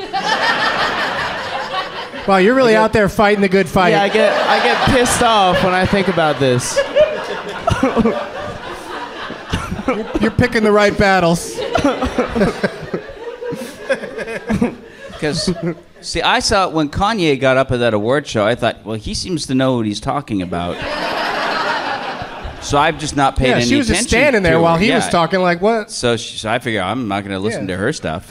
Wow, you're really out there fighting the good fight. Yeah, I get I get pissed off when I think about this. You're picking the right battles. Because, see, I saw when Kanye got up at that award show, I thought, well, he seems to know what he's talking about. So I've just not paid Yeah, any she was attention just standing there to while her. he Yeah. was talking. Like what? So, she, so I figure I'm not going to listen Yeah. to her stuff.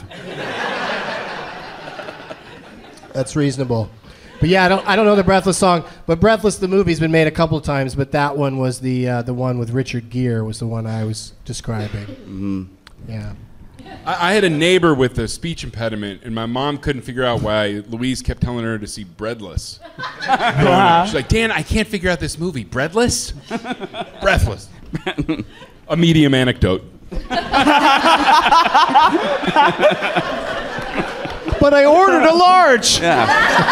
That's reasonable. But yeah, I don't I don't know the Breathless song, but Breathless the movie's been made a couple of times, but that one was the uh, the one with Richard Gere was the one I was describing. Mm-hmm. Yeah. I, I had a neighbor with a speech impediment, and my mom couldn't figure out why Louise kept telling her to see Breadless. She's like, Dan, I can't figure out this movie. Breadless? Breathless. A medium anecdote. But I ordered a large. Yeah.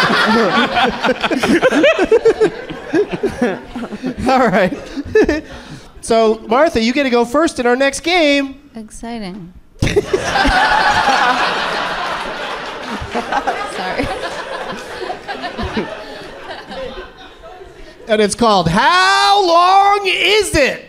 All right. So, Martha, you get to go first in our next game. Exciting. Sorry. And it's called How Long Is It?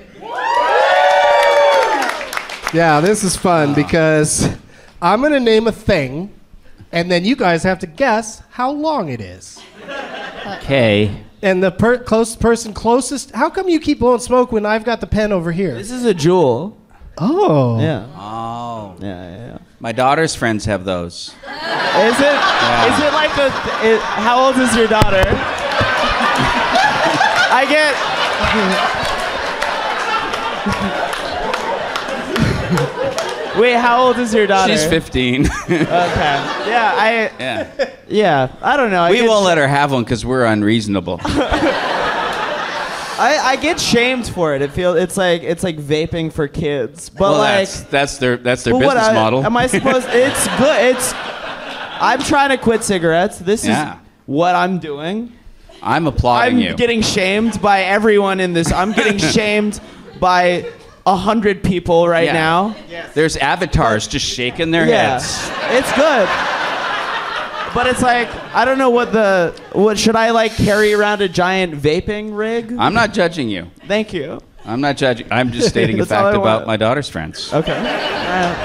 Yeah, this is fun because I'm going to name a thing, and then you guys have to guess how long it is. Okay. And the per- close person closest. How come you keep blowing smoke when I've got the pen over here? This is a jewel. Oh. Yeah. Oh. Yeah, yeah, yeah. My daughter's friends have those. Is it? Is it like the? It, how old is your daughter? I get. Wait, how old is your daughter? She's fifteen. Okay. Yeah, I. Yeah. Yeah, I don't know. I We get won't sh- let her have one because we're unreasonable. I, I get shamed for it. It feels it's like it's like vaping for kids, but well, like. that's, that's their that's their Well, what, business I- model. Am I supposed? It's good. It's. I'm trying to quit cigarettes. This Yeah. is what I'm doing. I'm applauding I'm you. getting shamed by everyone in this. I'm getting shamed by a hundred people right Yeah. now. There's avatars just shaking their Yeah, heads. it's good. But it's like I don't know what the what should I like carry around a giant vaping rig? I'm not judging you. Thank you. I'm not judging. I'm just stating a That's all fact I about want. my daughter's friends. Okay. Uh,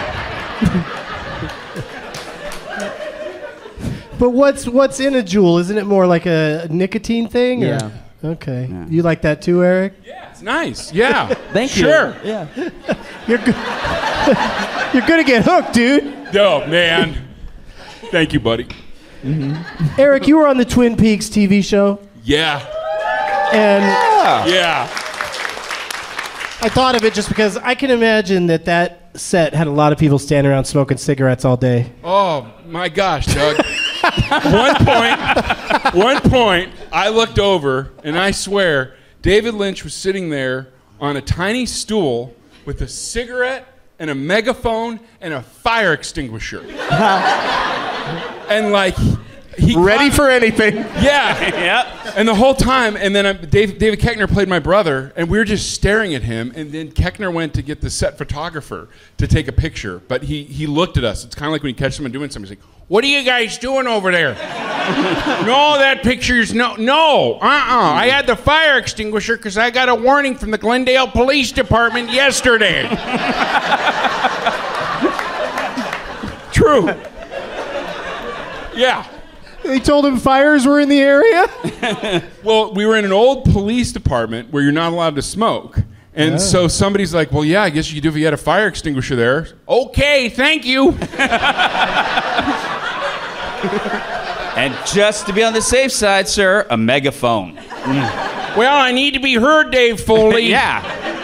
But what's what's in a jewel? Isn't it more like a nicotine thing? or- Yeah. Okay. Yeah. You like that too, Eric? It's nice. Yeah. Thank you. Sure. Yeah. You're good. You're gonna get hooked, dude. Oh, man. Thank you, buddy. Eric, you were on the Twin Peaks T V show, Yeah. and Yeah. I thought of it just because I can imagine that that set had a lot of people standing around smoking cigarettes all day. Oh, my gosh, Doug. one point, one point, I looked over, and I swear, David Lynch was sitting there on a tiny stool with a cigarette and a megaphone and a fire extinguisher. And like, he Ready caught- for anything. Yeah. Yep. And the whole time, and then I'm, Dave, David Keckner played my brother, and we were just staring at him. And then Keckner went to get the set photographer to take a picture, but he he looked at us. It's kind of like when you catch someone doing something. He's like, "What are you guys doing over there?" No, that picture's no, no, uh-uh. I had the fire extinguisher because I got a warning from the Glendale Police Department yesterday. True. Yeah. They told him fires were in the area. Well, we were in an old police department where you're not allowed to smoke. And Yeah. so somebody's like, well, yeah, I guess you could do if you had a fire extinguisher there. Okay, thank you. And just to be on the safe side, sir, a megaphone. Well, I need to be heard, Dave Foley. Yeah.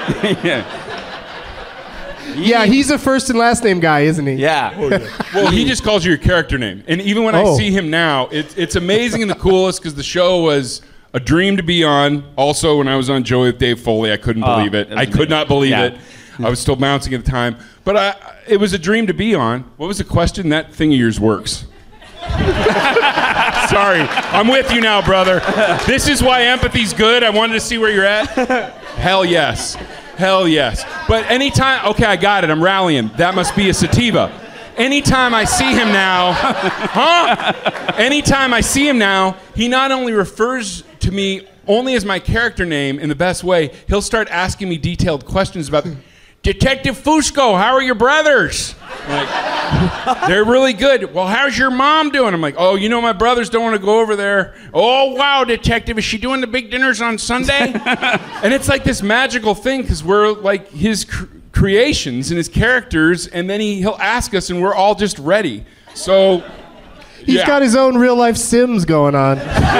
Yeah, he's a first and last name guy, isn't he? Yeah. Well, he just calls you your character name. And even when Oh. I see him now, it's, it's amazing and the coolest because the show was A dream to be on. Also, when I was on Joey with Dave Foley, I couldn't Oh, believe it. it was I could amazing. not believe Yeah. it. I was still bouncing at the time. But I, it was a dream to be on. What was the question? That thing of yours works. Sorry. I'm with you now, brother. This is why empathy's good. I wanted to see where you're at. Hell yes. Hell yes. But anytime, okay, I got it. I'm rallying. That must be a sativa. Anytime I see him now, huh? Anytime I see him now, he not only refers to me only as my character name in the best way, he'll start asking me detailed questions about, Detective Fusco, how are your brothers? I'm like, they're really good. Well, how's your mom doing? I'm like, oh, you know my brothers don't want to go over there. Oh, wow, Detective, is she doing the big dinners on Sunday? And it's like this magical thing because we're like his cr- creations and his characters, and then he, he'll ask us, and we're all just ready. So, He's yeah. got his own real life Sims going on.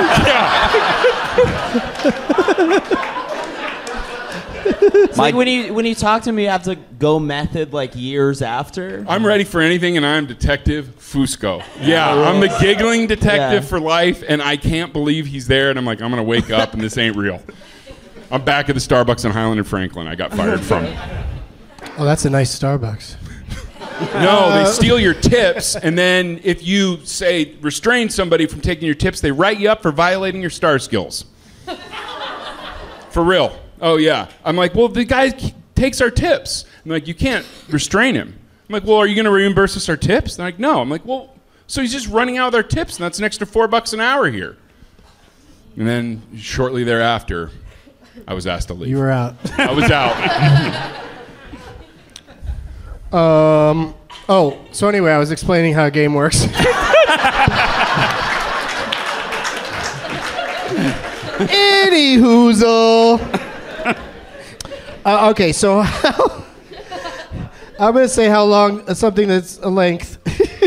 It's like when you when you talk to me, you have to go method like years after. I'm ready for anything, and I'm Detective Fusco. Yeah, I'm the giggling detective Yeah. for life, and I can't believe he's there. And I'm like, I'm gonna wake up, and this ain't real. I'm back at the Starbucks on Highland and Franklin. I got fired from. Oh, that's a nice Starbucks. No, they steal your tips, and then if you say restrain somebody from taking your tips, they write you up for violating your star skills. For real. Oh yeah. I'm like, well, the guy k- takes our tips. I'm like, you can't restrain him. I'm like, well, are you going to reimburse us our tips? They're like, no. I'm like, well, so he's just running out with our tips, and that's an extra four bucks an hour here. And then shortly thereafter, I was asked to leave. You were out. I was out. Um. Oh, so anyway, I was explaining how a game works. Any hoozle. Uh, okay, so how, I'm gonna say how long something that's a length,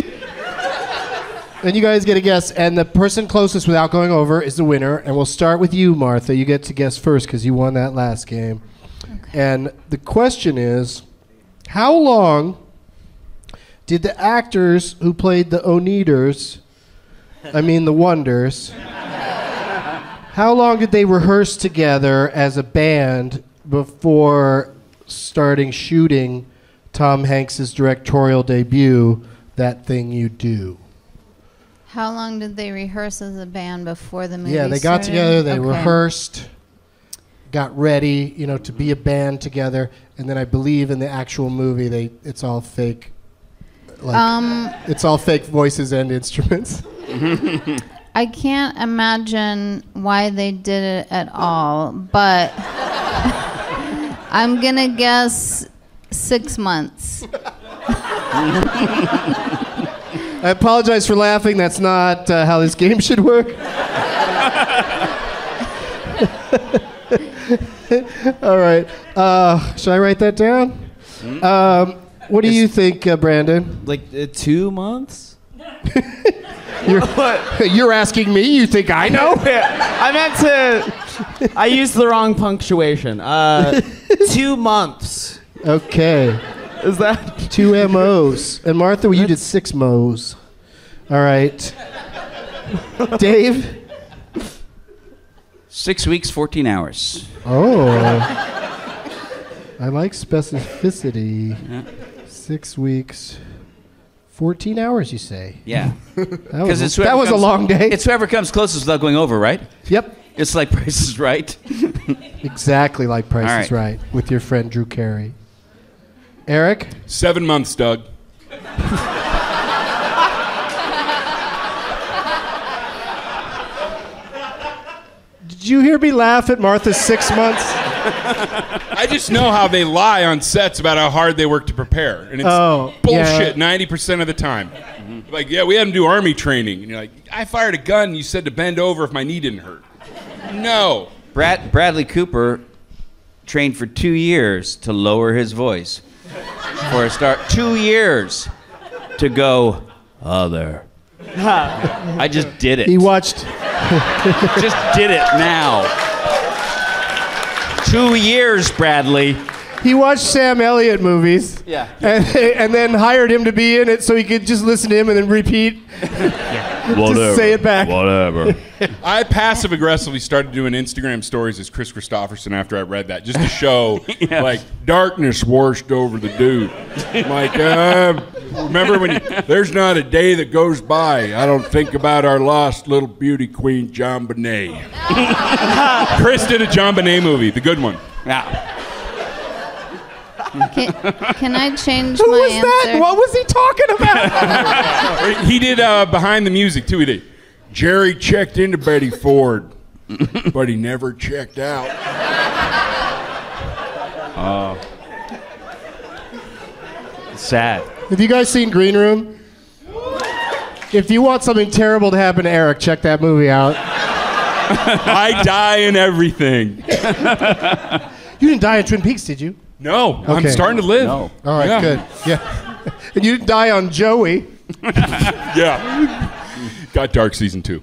and you guys get a guess, and the person closest without going over is the winner. And we'll start with you, Martha. You get to guess first because you won that last game. And the question is, how long did the actors who played the Oneaters, I mean the Wonders, how long did they rehearse together as a band before starting shooting Tom Hanks's directorial debut, That Thing You Do? How long did they rehearse as a band before the movie Yeah, they got started? together, they Okay. rehearsed, got ready, you know, to be a band together, and then I believe in the actual movie, they it's all fake. Like, Um, it's all fake voices and instruments. I can't imagine why they did it at all, but I'm gonna guess six months. I apologize for laughing. That's not uh, how this game should work. All right. Uh, should I write that down? Um, what do you think, uh, Brandon? Like uh, two months? You're, you're asking me? You think I know? I meant to. I used the wrong punctuation. Uh, two months. Okay. Is that? Two M Os. And Martha, well, you did six M Os. All right. Dave? Six weeks, fourteen hours. Oh. I like specificity. Yeah. Six weeks. fourteen hours, you say? Yeah. That was, it's that whoever was a comes- long day. It's whoever comes closest without going over, right? Yep. It's like Price is Right. Exactly like Price All is right. Right with your friend Drew Carey. Eric? Seven months, Doug. Did you hear me laugh at Martha's six months? I just know how they lie on sets about how hard they work to prepare, and it's Oh, bullshit yeah. ninety percent of the time. Like, yeah, we had them do army training, and you're like, I fired a gun. You said to bend over if my knee didn't hurt. No. Brad, Bradley Cooper trained for two years to lower his voice. For a start, two years to go other. I just did it. He watched. Just did it now. Two years, Bradley. he watched Sam Elliott movies. Yeah. And, and then hired him to be in it so he could just listen to him and then repeat. Just say it back. Whatever. I passive aggressively started doing Instagram stories as Chris Christopherson after I read that, just to show Yeah. like darkness washed over the dude. Like, uh, remember when you, there's not a day that goes by I don't think about our lost little beauty queen, John Bonet. Chris did a John Bonet movie, the good one. Yeah. Can, can I change Who my was answer? that? What was he talking about? He did uh, Behind the Music too. He did. Jerry checked into Betty Ford, but he never checked out. Sad. Have you guys seen Green Room? If you want something terrible to happen to Eric, check that movie out. I die in everything. You didn't die in Twin Peaks, did you? No, I'm Okay. starting to live. No. All right, Yeah. good. Yeah. And you didn't die on Joey. Yeah. Got Dark season two.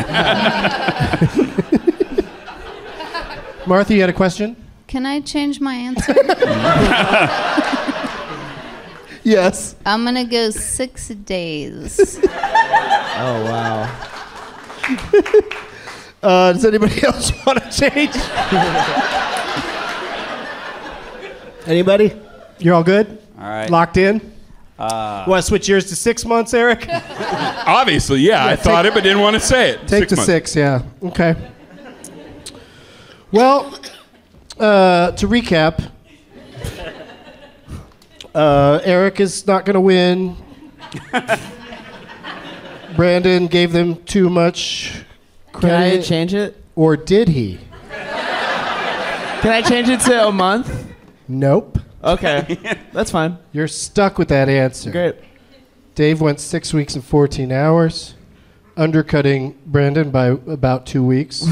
Martha, you had a question? Can I change my answer? Yes. I'm gonna go six days. Oh wow. Uh, does anybody else want to change? Anybody? You're all good? All right. Locked in? Uh, Want to switch yours to six months, Eric? Obviously, yeah. I take- thought it, but didn't want to say it. Take six the months. six, yeah. Okay. Well, uh, to recap, uh, Eric is not going to win. Brandon gave them too much Can I credit. change it? Or did he? Can I change it to a month? Nope. Okay, that's fine. You're stuck with that answer. Great. Dave went six weeks and fourteen hours, undercutting Brandon by about two weeks.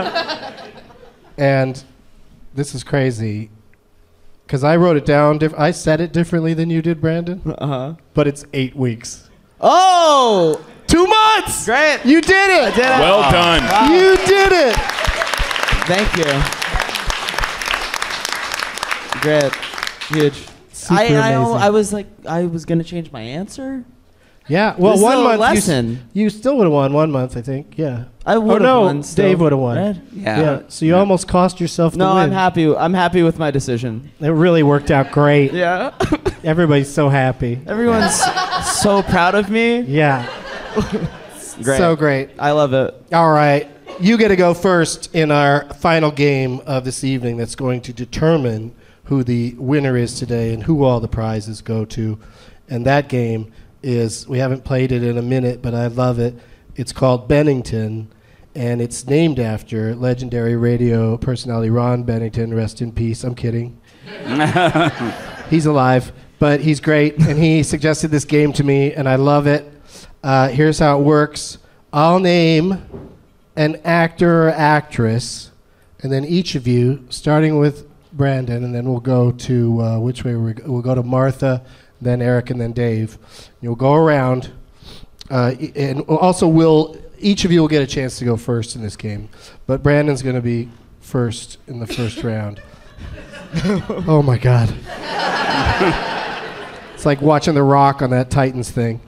And this is crazy, because I wrote it down. Diff- I said it differently than you did, Brandon. Uh huh. But it's eight weeks. Oh, Two months. great. You did it. I did it. Well done. You did it. Thank you. Great. Huge. Super I, I, amazing. I was like, I was gonna change my answer. Yeah. Well, This is one a month. you s- lesson. You, still would have won one month, I think. Yeah. I Oh would have no, won. Still. Dave would have won. Right? yeah. Yeah. So you almost cost yourself the No, win. I'm happy. I'm happy with my decision. It really worked out great. Yeah. Everybody's so happy. Everyone's so proud of me. Yeah. Great. So great. I love it. All right. You get to go first in our final game of this evening that's going to determine who the winner is today and who all the prizes go to. And that game is, we haven't played it in a minute, but I love it. It's called Bennington, and it's named after legendary radio personality Ron Bennington. Rest in peace. I'm kidding. He's alive, but he's great, and he suggested this game to me, and I love it. Uh, here's how it works. I'll name an actor or actress, and then each of you, starting with Brandon, and then we'll go to, uh, which way we we'll go to Martha, then Eric, and then Dave. You'll go around, uh, e- and also we'll, each of you will get a chance to go first in this game, but Brandon's going to be first in the first round. Oh my God. It's like watching The Rock on that Titans thing.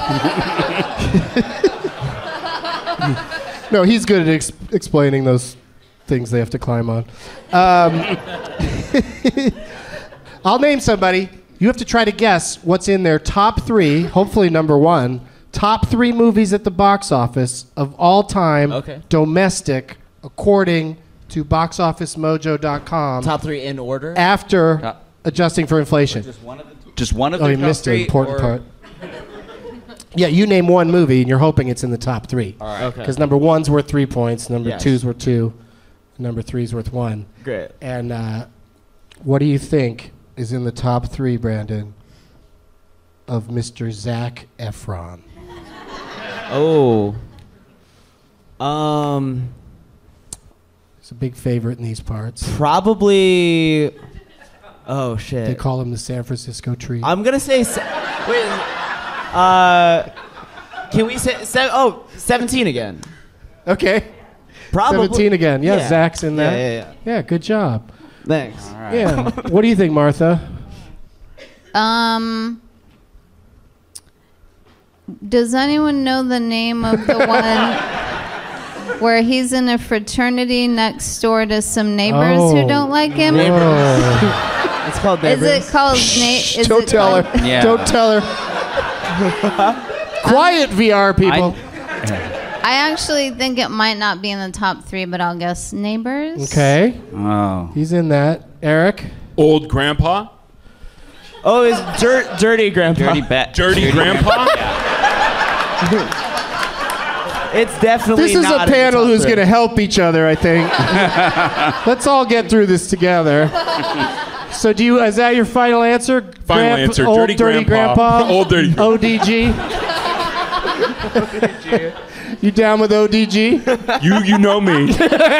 No, he's good at ex- explaining those things they have to climb on. Um, I'll name somebody. You have to try to guess what's in their top three, hopefully number one, top three movies at the box office of all time, Okay. domestic, according to box office mojo dot com, Top three in order. after Uh, adjusting for inflation. Just one of the. Just one of Oh, the you top missed an three, important or- part. Yeah, you name one movie, and you're hoping it's in the top three. All right. Okay. Because number one's worth three points, number Yes. two's worth two, number three's worth one. Great. And uh, what do you think is in the top three, Brandon, of Mister Zac Efron? Oh. Um. He's a big favorite in these parts. Probably. Oh They shit. call him the San Francisco Tree. I'm gonna say. Se- wait. Uh. Can we say? Se- oh, seventeen again. Okay. Probably. seventeen again. Yeah, Yeah. Zach's in Yeah, that. yeah, yeah. Yeah, good job. Thanks. Yeah. What do you think, Martha? Um, does anyone know the name of the one where he's in a fraternity next door to some neighbors Oh. who don't like him? Oh. It's called Is Neighbors. it called Nate? Is Don't it tell called- her. Yeah. Don't tell her. Quiet, V R people. I actually think it might not be in the top three, but I'll guess Neighbors. Okay. Oh. He's in that. Eric? Old Grandpa? Oh, it's dirt, dirty grandpa. Dirty bet. Dirty Grandpa? It's definitely This is not a in the panel top who's three. going to help each other, I think. Let's all get through this together. So, do you? Is that your final answer? Final Grandpa- answer. Old Dirty, dirty Grandpa. grandpa. Old Dirty Grandpa. O D G. You down with O D G? You, you know me.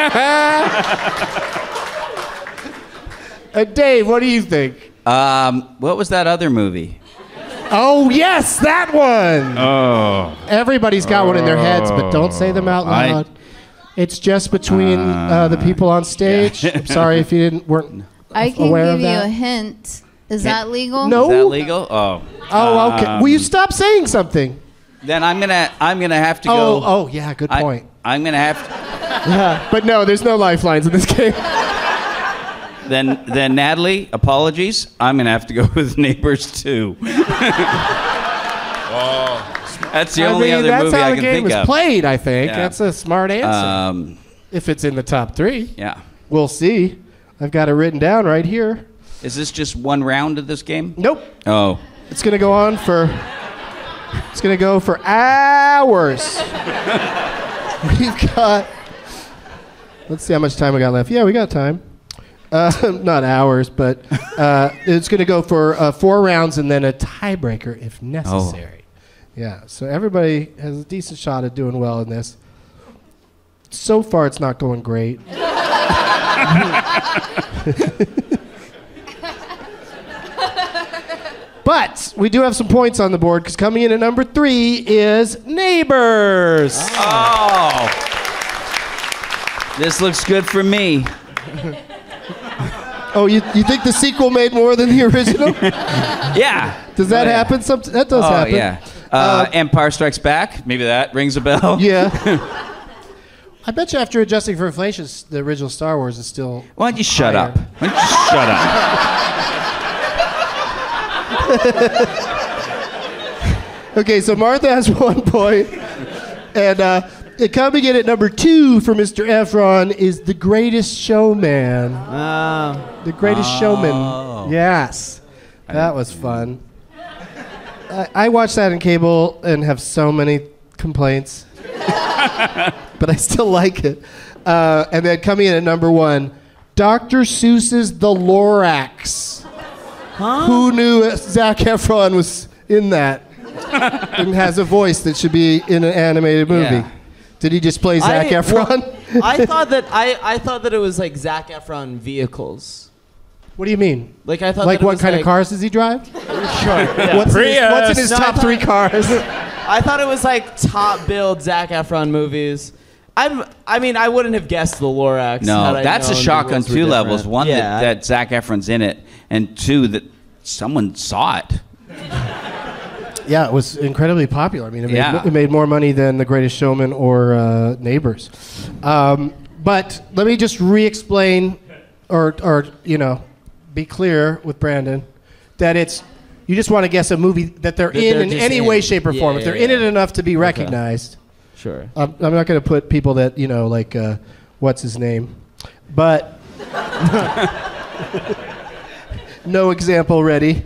Uh, Dave, what do you think? Um, what was that other movie? Oh yes, that one. Oh. Everybody's got one in their heads, but don't say them out I- loud. It's just between uh, the people on stage. I'm sorry if you didn't weren't I can aware give of you that. a hint. Is that legal? No. Is that legal? Oh. Oh, okay. Um, Will you stop saying something? Then I'm gonna I'm gonna have to Oh, go. oh, yeah, good I, point. I'm gonna have to, But no, there's no lifelines in this game. then then Natalie. Apologies. I'm gonna have to go with Neighbors two. That's the I only mean, other that's movie how I the can game think is of. played. I think Yeah. that's a smart answer. Um, if it's in the top three, yeah. we'll see. I've got it written down right here. Is this just one round of this game? Nope. Oh. It's gonna go on for. It's gonna go for hours. We've got. Let's see how much time we got left. Yeah, we got time. Uh, not hours, but uh, it's gonna go for uh, four rounds and then a tiebreaker if necessary. Yeah. So everybody has a decent shot at doing well in this. So far, it's not going great. But we do have some points on the board because coming in at number three is Neighbors. Oh. This looks good for me. Oh, you, you think the sequel made more than the original? Yeah. Does that Oh, yeah. happen? Some, that does Oh happen. yeah. Uh, Empire Strikes Back. Maybe that rings a bell. Yeah. I bet you after adjusting for inflation, s- the original Star Wars is still. Why don't you shut higher. up? Why don't you shut up? Okay, so Martha has one point, and uh, coming in at number two for Mister Efron is The Greatest Showman. Um, The Greatest Oh. Showman. Yes, that was fun. I, I watched that in cable and have so many complaints, but I still like it. Uh, and then coming in at number one, Doctor Seuss's The Lorax. Who knew Zac Efron was in that and has a voice that should be in an animated movie? Yeah. Did he just play Zac I, Efron? well, I thought that I, I thought that it was like Zac Efron vehicles. What do you mean? Like I thought. Like that it what was kind like, of cars does he drive? Sure. Yeah. What's, in his, what's in his No, I top thought- three cars? I thought it was like top billed Zac Efron movies. I'm. I mean, I wouldn't have guessed the Lorax. had No, I that's a known the shock on rules were two levels. different. One, yeah. that, that Zac Efron's in it, and two, that someone saw it. Yeah, it was incredibly popular. I mean, it made, Yeah. it made more money than The Greatest Showman or uh, Neighbors. Um, but let me just re-explain, or, or you know, be clear with Brandon, that it's you just want to guess a movie that they're That in they're in just any in. way, shape, or Yeah, form. yeah, if they're yeah. in it enough to be recognized, Sure. I'm, I'm not going to put people that you know, like uh, what's his name, but no example ready.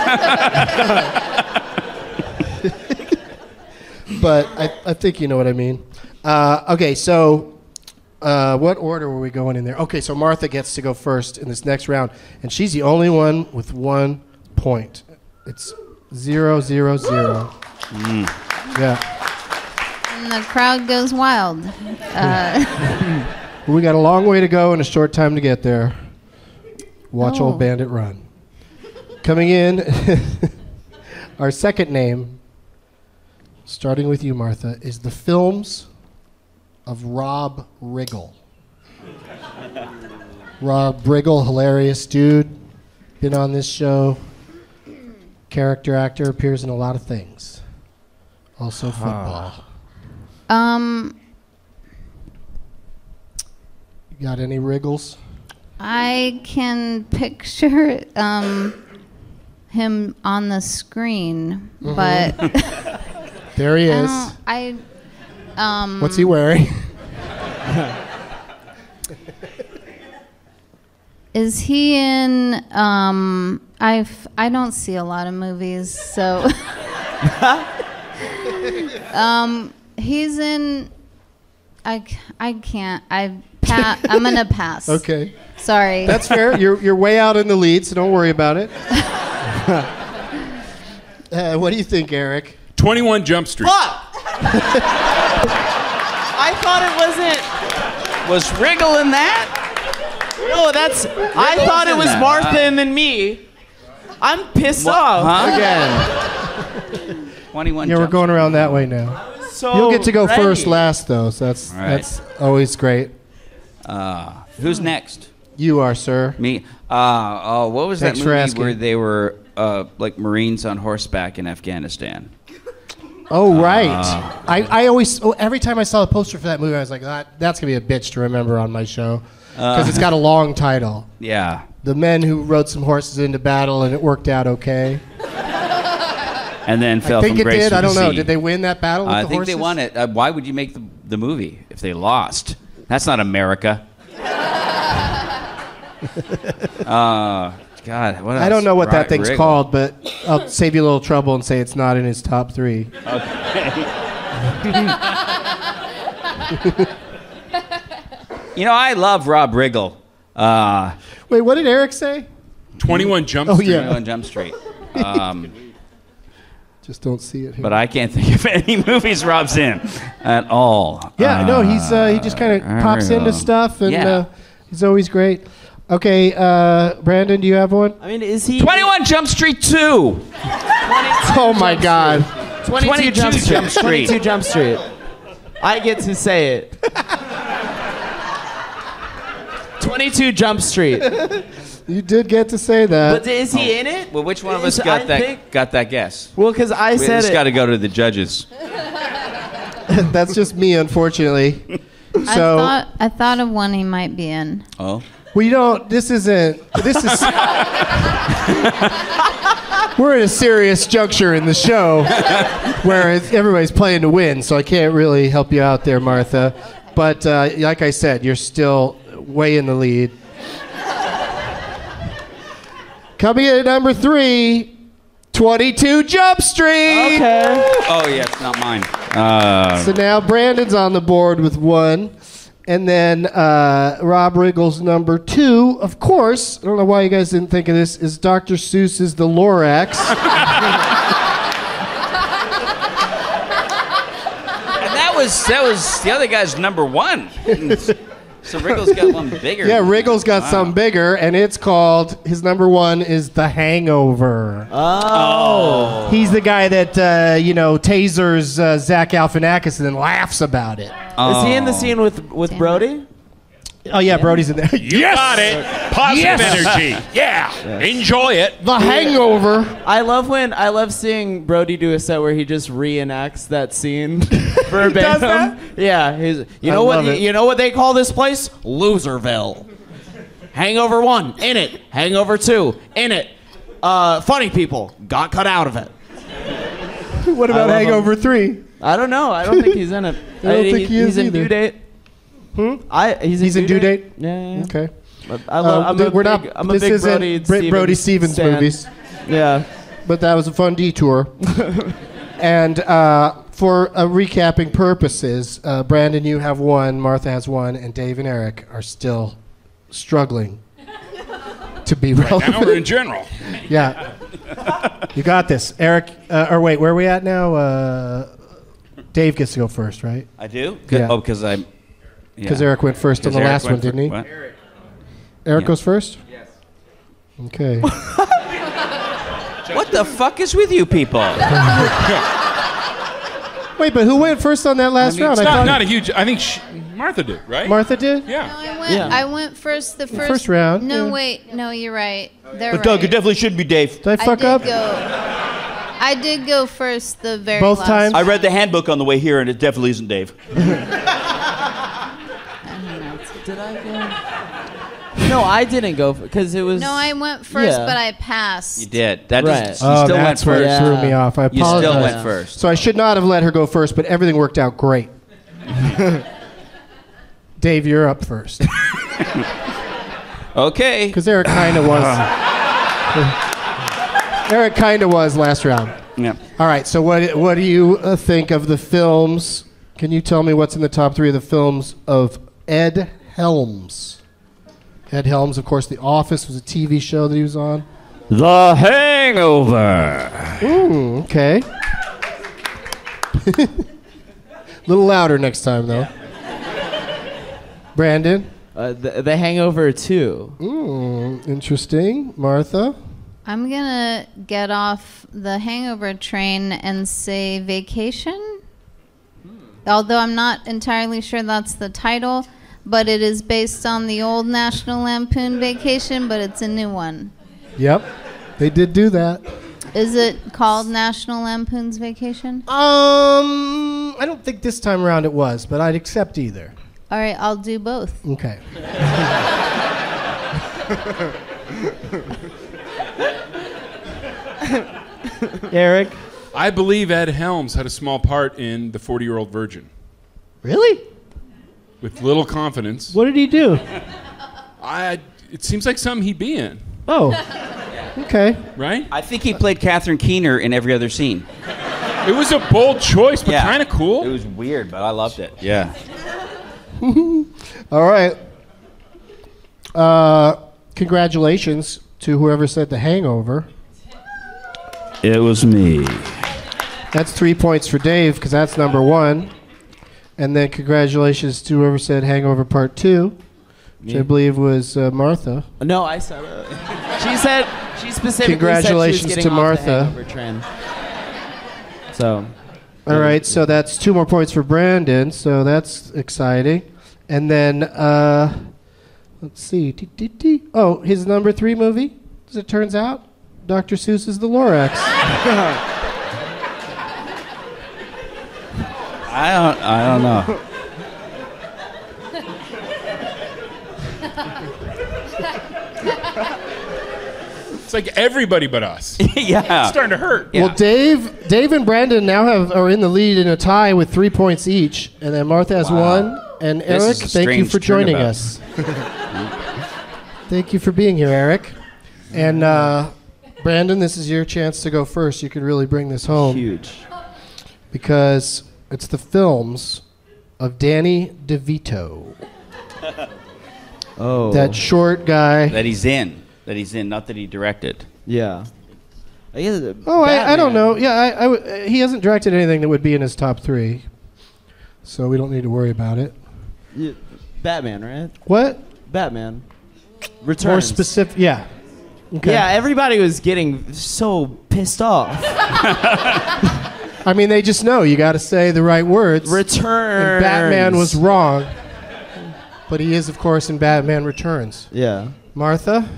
But I, I think you know what I mean. Uh, okay, so uh, what order were we going in there? Okay, so Martha gets to go first in this next round, and she's the only one with one point. It's zero, zero, zero. Yeah. And the crowd goes wild. Uh, We got a long way to go and a short time to get there. Watch Oh. old bandit run. Coming in, our second name, starting with you, Martha, is the films of Rob Riggle. Rob Riggle, hilarious dude. Been on this show. Character actor, appears in a lot of things. Also football. Um, You got any Riggles? I can picture um, him on the screen, but There he I is. don't- I. Um, What's he wearing? Is he in? Um, I I don't see a lot of movies, so. um, he's in. I, c- I can't. I pa- I'm gonna pass. Okay. Sorry. That's fair. You're you're way out in the lead, so don't worry about it. uh, what do you think, Eric? twenty-one Jump Street. Fuck! I thought it wasn't. Was Riggle in that? No, that's. I thought it in was that. Martha and then me. I'm pissed off Huh? again. twenty-one Yeah, we're Jump going around that way now. So You'll get to go ready. first, last though. So that's All right. that's always great. Uh, who's next? You are, sir. Me. Uh, oh, what was Thanks that for movie asking. where they were uh, like Marines on horseback in Afghanistan? Oh right. Uh. I, I always oh, every time I saw a poster for that movie, I was like, that, that's gonna be a bitch to remember on my show because Uh. it's got a long title. Yeah. The men who rode some horses into battle and it worked out okay. And then fell I think from it grace did. to I don't the know. sea. Did they win that battle with I the think horses? they won it. Uh, why would you make the, the movie if they lost? That's not America. uh, God, what else? I don't know what that Ri- thing's Riggle. called, but I'll save you a little trouble and say it's not in his top three. You know, I love Rob Riggle. Uh, Wait, what did Eric say? twenty-one Jump Oh, Street. yeah. on Jump Street. Um, Just don't see it here. but I can't think of any movies Rob's in at all. Yeah, no, he's uh, he just kind of pops into stuff, and yeah. uh, he's always great. Okay, uh, Brandon, do you have one? I mean, is he twenty-one Jump Street two. Oh my God! twenty-two, twenty-two Jump Street. Jump Street. twenty-two Jump Street. I get to say it. twenty-two Jump Street. You did get to say that. But is he in it? Well, which one of us Is- got I that think- got that guess? Well, because I We said just it. got to go to the judges. That's just me, unfortunately. I So, thought I thought of one he might be in. Oh. well, you don't. This isn't. This is. We're at a serious juncture in the show where it's, everybody's playing to win, so I can't really help you out there, Martha. But uh, like I said, you're still way in the lead. Coming in at number three, twenty-two Jump Street. Okay. Oh yeah, it's not mine. Uh, So now Brandon's on the board with one. And then uh, Rob Riggle's number two, of course, I don't know why you guys didn't think of this, is Doctor Seuss's The Lorax. and that was that was the other guy's number one. So Riggle's got one bigger. Yeah, Riggle's got Wow. some bigger, and it's called, his number one is The Hangover. Oh. He's the guy that, uh, you know, tasers uh, Zach Galifianakis and then laughs about it. Is he in the scene with with Damn Brody? Oh, yeah, Brody's in there. You got it. Positive energy. Yeah. Enjoy it. The Hangover. I love when I love seeing Brody do a set where he just reenacts that scene verbatim. that? Yeah, he's. You I know what? love it. You know what they call this place? Loserville. Hangover one in it. Hangover two in it. Uh, funny people got cut out of it. What about love him. Hangover three? I don't know. I don't think he's in it. I don't think he is he's in either. Due Date. Hmm? I he's, He's in Due Date? Yeah, yeah, yeah. Okay. But I love, Uh, I'm th- a we're big, not, I'm a this big isn't Brody Br- Stevens Brody Stevens stan. movies, Yeah. but that was a fun detour. And uh, for uh, recapping purposes, uh, Brandon, you have one, Martha has one, and Dave and Eric are still struggling to be Now or in relevant. general. Yeah. You got this. Eric, uh, or wait, where are we at now? Uh, Dave gets to go first, right? I do. Yeah. Oh, because I. Because Eric went first on the last one, didn't he? What? Eric Yeah. goes first? Yes. Okay. What the fuck is with you people? Wait, but who went first on that last I mean, round? it's I not, thought not a huge. I think sh- Martha did, right? Martha did? No, Yeah. I went. Yeah. I went first. The first, first round, No, yeah. wait. No, you're right. They're But Doug, right. it definitely shouldn't be Dave. Did I fuck did up? Go, I did go first. The very Both last times? I read the handbook on the way here, and it definitely isn't Dave. Did I go? No, I didn't go because it was. No, I went first, Yeah. but I passed. You did. That Right. just, you Oh, still went that's what first. threw Yeah. me off. I You apologize. still went first. So I should not have let her go first, but everything worked out great. Dave, you're up first. Okay. Because Eric kind of was. Eric kind of was last round. Yeah. All right, so what, what do you uh, think of the films? Can you tell me what's in the top three of the films of Ed Helms? Ed Helms, of course, The Office was a T V show that he was on. The Hangover. Mm, okay. A little louder next time, though. Brandon? Uh, the, the Hangover two. Mm, interesting. Martha? I'm gonna get off the Hangover train and say Vacation. Although I'm not entirely sure that's the title, but it is based on the old National Lampoon Vacation, but it's a new one. Yep. They did do that. Is it called National Lampoon's Vacation? Um, I don't think this time around it was, but I'd accept either. All right, I'll do both. Okay. Eric? I believe Ed Helms had a small part in The forty-Year-Old Virgin. Really? With little confidence. What did he do? I. It seems like something he'd be in, Oh. Okay. right? I think he played Catherine Keener in every other scene. It was a bold choice, but Yeah. kind of cool. It was weird, but I loved it. Yeah. All right. Uh, congratulations to whoever said The Hangover. It was me. That's three points for Dave because that's number one. And then congratulations to whoever said Hangover Part Two, which I believe was uh, Martha. No, I said it. She said she specifically Congratulations said she was to getting off the Martha. Hangover train. So. All right, so that's two more points for Brandon, so that's exciting. And then, uh, let's see. Dee, dee, dee. Oh, his number three movie, as it turns out, Doctor Seuss's The Lorax. I don't. I don't know. It's like everybody but us. Yeah. It's starting to hurt. Yeah. Well, Dave, Dave and Brandon now have are in the lead in a tie with three points each, and then Martha has one. And This Eric, is a thank you strange for joining turnabout. us. Thank you for being here, Eric. And uh, Brandon, this is your chance to go first. You could really bring this home Huge. because it's the films of Danny DeVito. Oh. That short guy. That he's in. That he's in. Not that he directed. Yeah. I guess, uh, Oh, I, I don't Batman. know. Yeah, I, I w- uh, he hasn't directed anything that would be in his top three, so we don't need to worry about it. Yeah, Batman, right? What? Batman. More Returns. specific? Yeah. Okay. Yeah, everybody was getting so pissed off. I mean, they just know you got to say the right words. Returns. And Batman was wrong, but he is, of course, in Batman Returns. Yeah. Martha,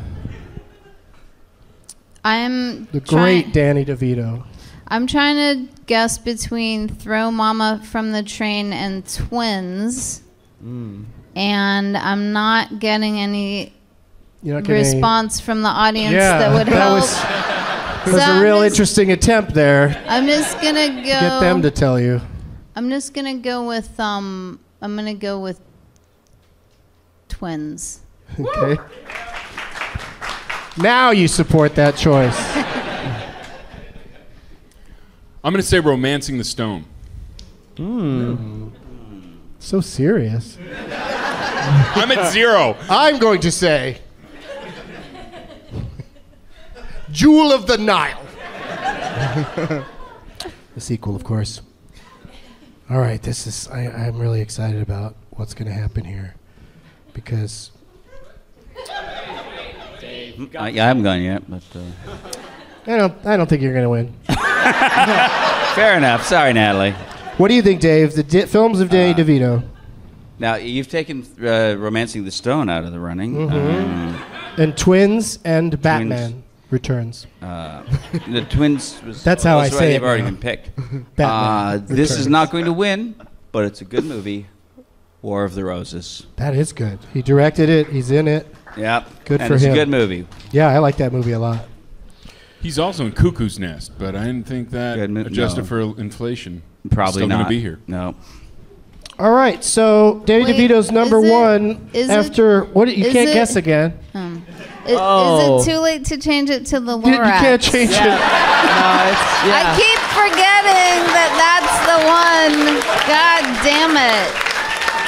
I'm the trying- great Danny DeVito. I'm trying to guess between Throw Mama from the Train and Twins, and I'm not getting any You're not getting any- response from the audience Yeah, that would that help. was- It was So a I'm real just- interesting attempt there. I'm just gonna go. Get them to tell you. I'm just gonna go with um. I'm gonna go with Twins. Okay. Now you support that choice. I'm going to say Romancing the Stone. So serious. I'm at zero. I'm going to say Jewel of the Nile. The sequel, of course. All right, this is, I, I'm really excited about what's going to happen here because I, I haven't gone yet, but uh, I don't, I don't think you're going to win. fair enough. Sorry, Natalie. What do you think, Dave? The di- films of Danny DeVito. Now you've taken uh, Romancing the Stone out of the running. Mhm. Um, And Twins and Batman Returns. Uh, the Twins. Was That's how I also- say They've it already now. been picked. Batman uh, this is Returns. not going to win, but it's a good movie. War of the Roses. That is good. He directed it. He's in it. Yep. Good and for it's him. a good movie. Yeah, I like that movie a lot. He's also in Cuckoo's Nest, but I didn't think that Good mo- adjusted no. for inflation. Probably Still not. going to be here. No. All right, so Danny Wait, DeVito's number is it- one is it- after what? You is can't it- guess again. Um, i- Oh. Is it too late to change it to the Lorax? You, you can't change Yeah. No, it's, I yeah. keep forgetting that that's the one. God damn it. it.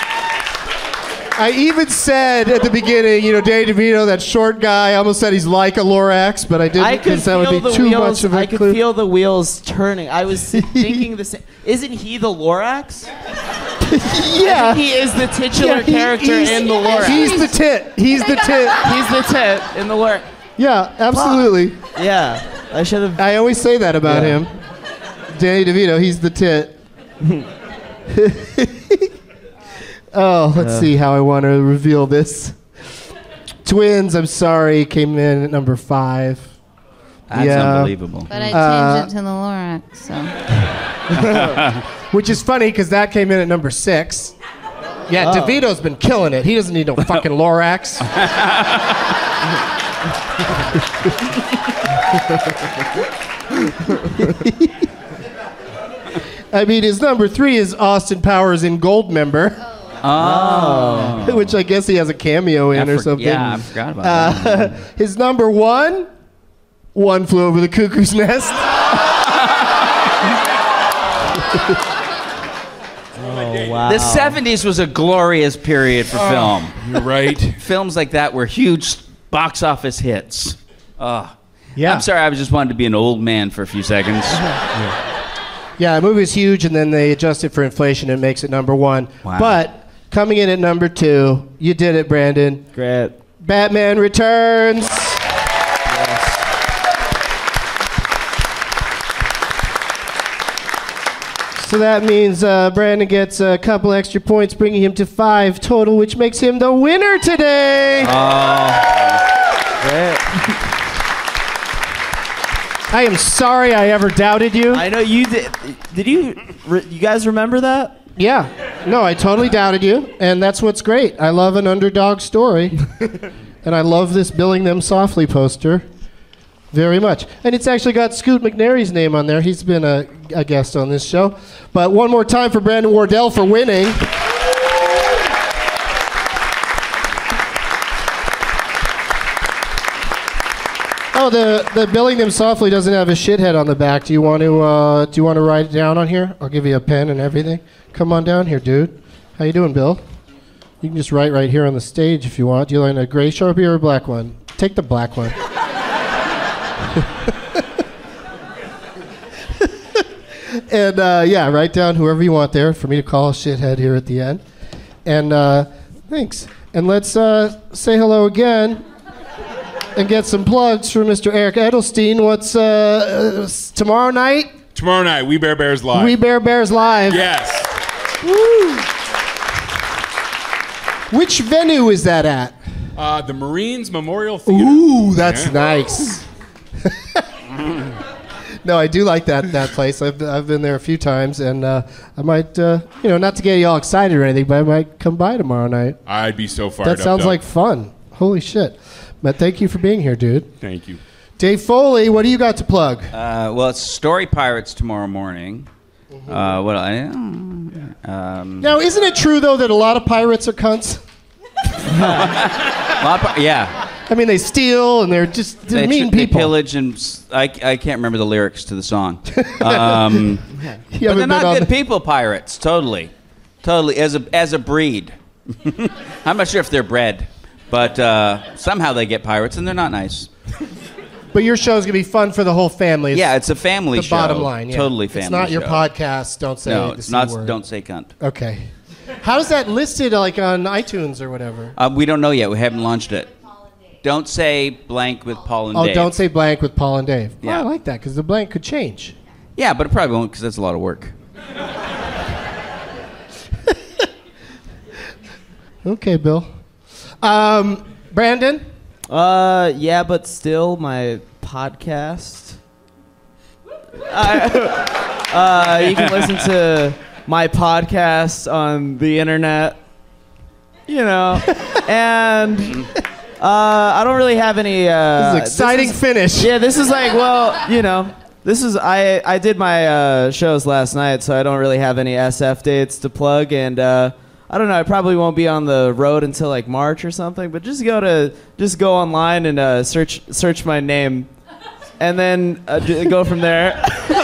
I even said at the beginning, you know, Danny DeVito, that short guy. I almost said he's like a Lorax, but I didn't I could because that would feel be the too wheels. much of a I could clue. feel the wheels turning. I was thinking the same. Isn't he the Lorax? yeah, He is the titular Yeah, he- character he's- in the Lorax. He's the tit. He's the tit. He's the tit in the Lorax. Yeah, absolutely. Yeah, I should have. I always say that about Yeah. him. Danny DeVito, he's the tit. Oh, let's Uh. see how I want to reveal this. Twins, I'm sorry, came in at number five. That's Yeah. unbelievable. But I changed Uh, it to the Lorax, so. Which is funny because that came in at number six. Yeah, Oh. DeVito's been killing it. He doesn't need no fucking Lorax. I mean, his number three is Austin Powers in Goldmember, Oh. which I guess he has a cameo in I or for- something. Yeah, I forgot about Uh, that. his number one, One Flew Over the Cuckoo's Nest. Oh wow. The seventies was a glorious period for film. You're right. Films like that were huge box office hits. Oh. Yeah. I'm sorry, I was just wanted to be an old man for a few seconds. Yeah, the movie's huge, and then they adjust it for inflation and it makes it number one. Wow. But coming in at number two, you did it, Brandon. Great. Batman Returns. So that means uh, Brandon gets a couple extra points, bringing him to five total, which makes him the winner today. Great. I am sorry I ever doubted you. I know you did. Did you? Re, you guys remember that? Yeah. No, I totally doubted you, and that's what's great. I love an underdog story, and I love this Billing Them Softly poster very much. And it's actually got Scoot McNairy's name on there. He's been a, a guest on this show. But one more time for Brandon Wardell for winning. Oh, the, the Billing Them Softly doesn't have a shithead on the back. Do you want to uh, do you want to write it down on here? I'll give you a pen and everything. Come on down here, dude. How you doing, Bill? You can just write right here on the stage if you want. Do you like a gray Sharpie or a black one? Take the black one. And uh, yeah, write down whoever you want there for me to call a shithead here at the end. And uh, thanks. And let's uh, say hello again and get some plugs from Mister Eric Edelstein. What's uh, uh, s- tomorrow night? Tomorrow night, We Bear Bears Live. We Bear Bears Live. Yes. Which venue is that at? Uh, the Marines Memorial Theater. Ooh, that's Yeah. nice. No, I do like that that place. I've I've been there a few times, and uh, I might, uh, you know, not to get you all excited or anything, but I might come by tomorrow night. I'd be so fired That up. sounds Doug. like fun. Holy shit! But thank you for being here, dude. Thank you. Dave Foley, what do you got to plug? Uh, well, it's Story Pirates tomorrow morning. Uh, what I um, Now, isn't it true though that a lot of pirates are cunts? lot of pi- yeah, I mean, they steal and they're just they're they, mean they people. pillage and s- I, I can't remember the lyrics to the song. Um, You but haven't they're been not on good the- people. Pirates, totally, totally as a as a breed. I'm not sure if they're bred, but uh, somehow they get pirates and they're not nice. But your show's gonna be fun for the whole family. It's Yeah, it's a family the show. bottom line. Yeah. Totally family. It's not your show. podcast. Don't say No, the it's C not. word. Don't say cunt. Okay. How's that listed, like on iTunes or whatever? Uh, we don't know yet. We haven't launched it. Don't say blank with Paul and Oh, Dave. don't say blank with Paul and Dave. Yeah. Oh, I like that because the blank could change. Yeah, but it probably won't because that's a lot of work. Okay, Bill. Um, Brandon? Uh, yeah, but still, my podcast. I, uh, you can listen to my podcast on the internet. You know, and uh, I don't really have any. Uh, This is an exciting this is- finish. Yeah, this is like, well, you know, this is I I did my uh, shows last night, so I don't really have any S F dates to plug, and uh, I don't know. I probably won't be on the road until like March or something. But just go to just go online and uh, search search my name, and then uh, d- go from there.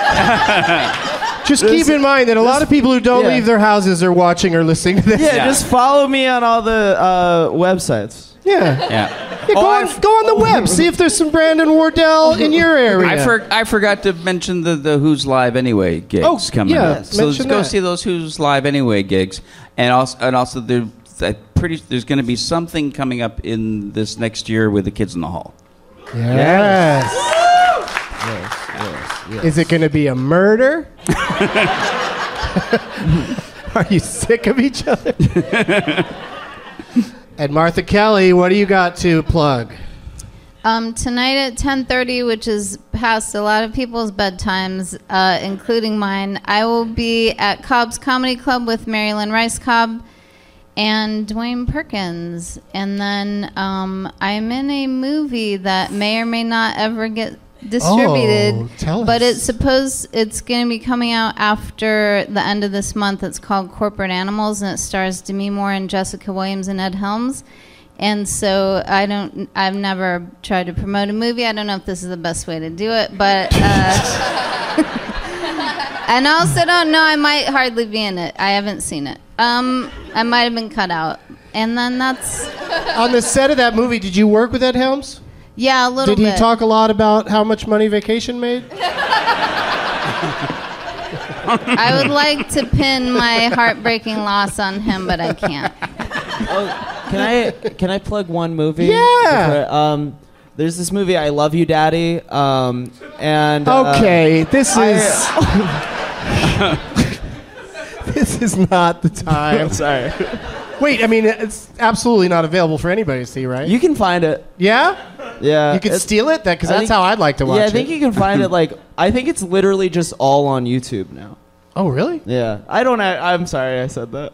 Just keep in mind that a lot of people who don't yeah. leave their houses are watching or listening to this. Yeah, Yeah. just follow me on all the uh, websites. Yeah. Yeah. Yeah, Oh, go, on, I've- go on the web. See if there's some Brandon Wardell in your area. I, for, I forgot to mention the, the Who's Live Anyway gigs Oh, coming yeah, up. So let's mention go that. see those Who's Live Anyway gigs, and also and also there, I pretty there's going to be something coming up in this next year with the Kids in the Hall. Yes. Is it going to be a murder? Are you sick of each other? And Martha Kelly, what do you got to plug? Um, tonight at ten thirty, which is past a lot of people's bedtimes, uh, including mine, I will be at Cobb's Comedy Club with Marilyn Rice Cobb and Dwayne Perkins. And then um, I'm in a movie that may or may not ever get distributed. Oh, tell but us. it's supposed it's going to be coming out after the end of this month. It's called Corporate Animals, and it stars Demi Moore and Jessica Williams and Ed Helms. And so I don't, I've never tried to promote a movie. I don't know if this is the best way to do it, but, uh, and I also don't know, I might hardly be in it. I haven't seen it. Um, I might have been cut out. And then that's, On the set of that movie, did you work with Ed Helms? yeah, a little Did he bit. talk a lot about how much money Vacation made? I would like to pin my heartbreaking loss on him, but I can't. Can I can I plug one movie? Yeah. Before- Um, there's this movie, I Love You, Daddy. Um, and uh, Okay, this is this is not the time. sorry. Wait, I mean, it's absolutely not available for anybody to see, right? You can find it. yeah, Yeah. you could It's- steal it, that because I that's think- how I'd like to watch Yeah, I it. think you can find it. Like, I think it's literally just all on YouTube now. Oh, really? Yeah, I don't. I, I'm sorry, I said that.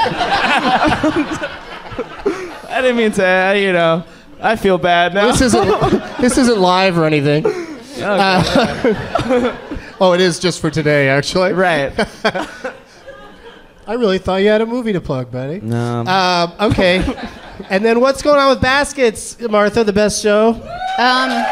I didn't mean to. uh, You know, I feel bad now. This isn't this isn't live or anything. Okay. Uh, oh, it is just for today, actually. Right. I really thought you had a movie to plug, buddy. No. Um, okay. And then what's going on with Baskets, Martha? The best show. Um,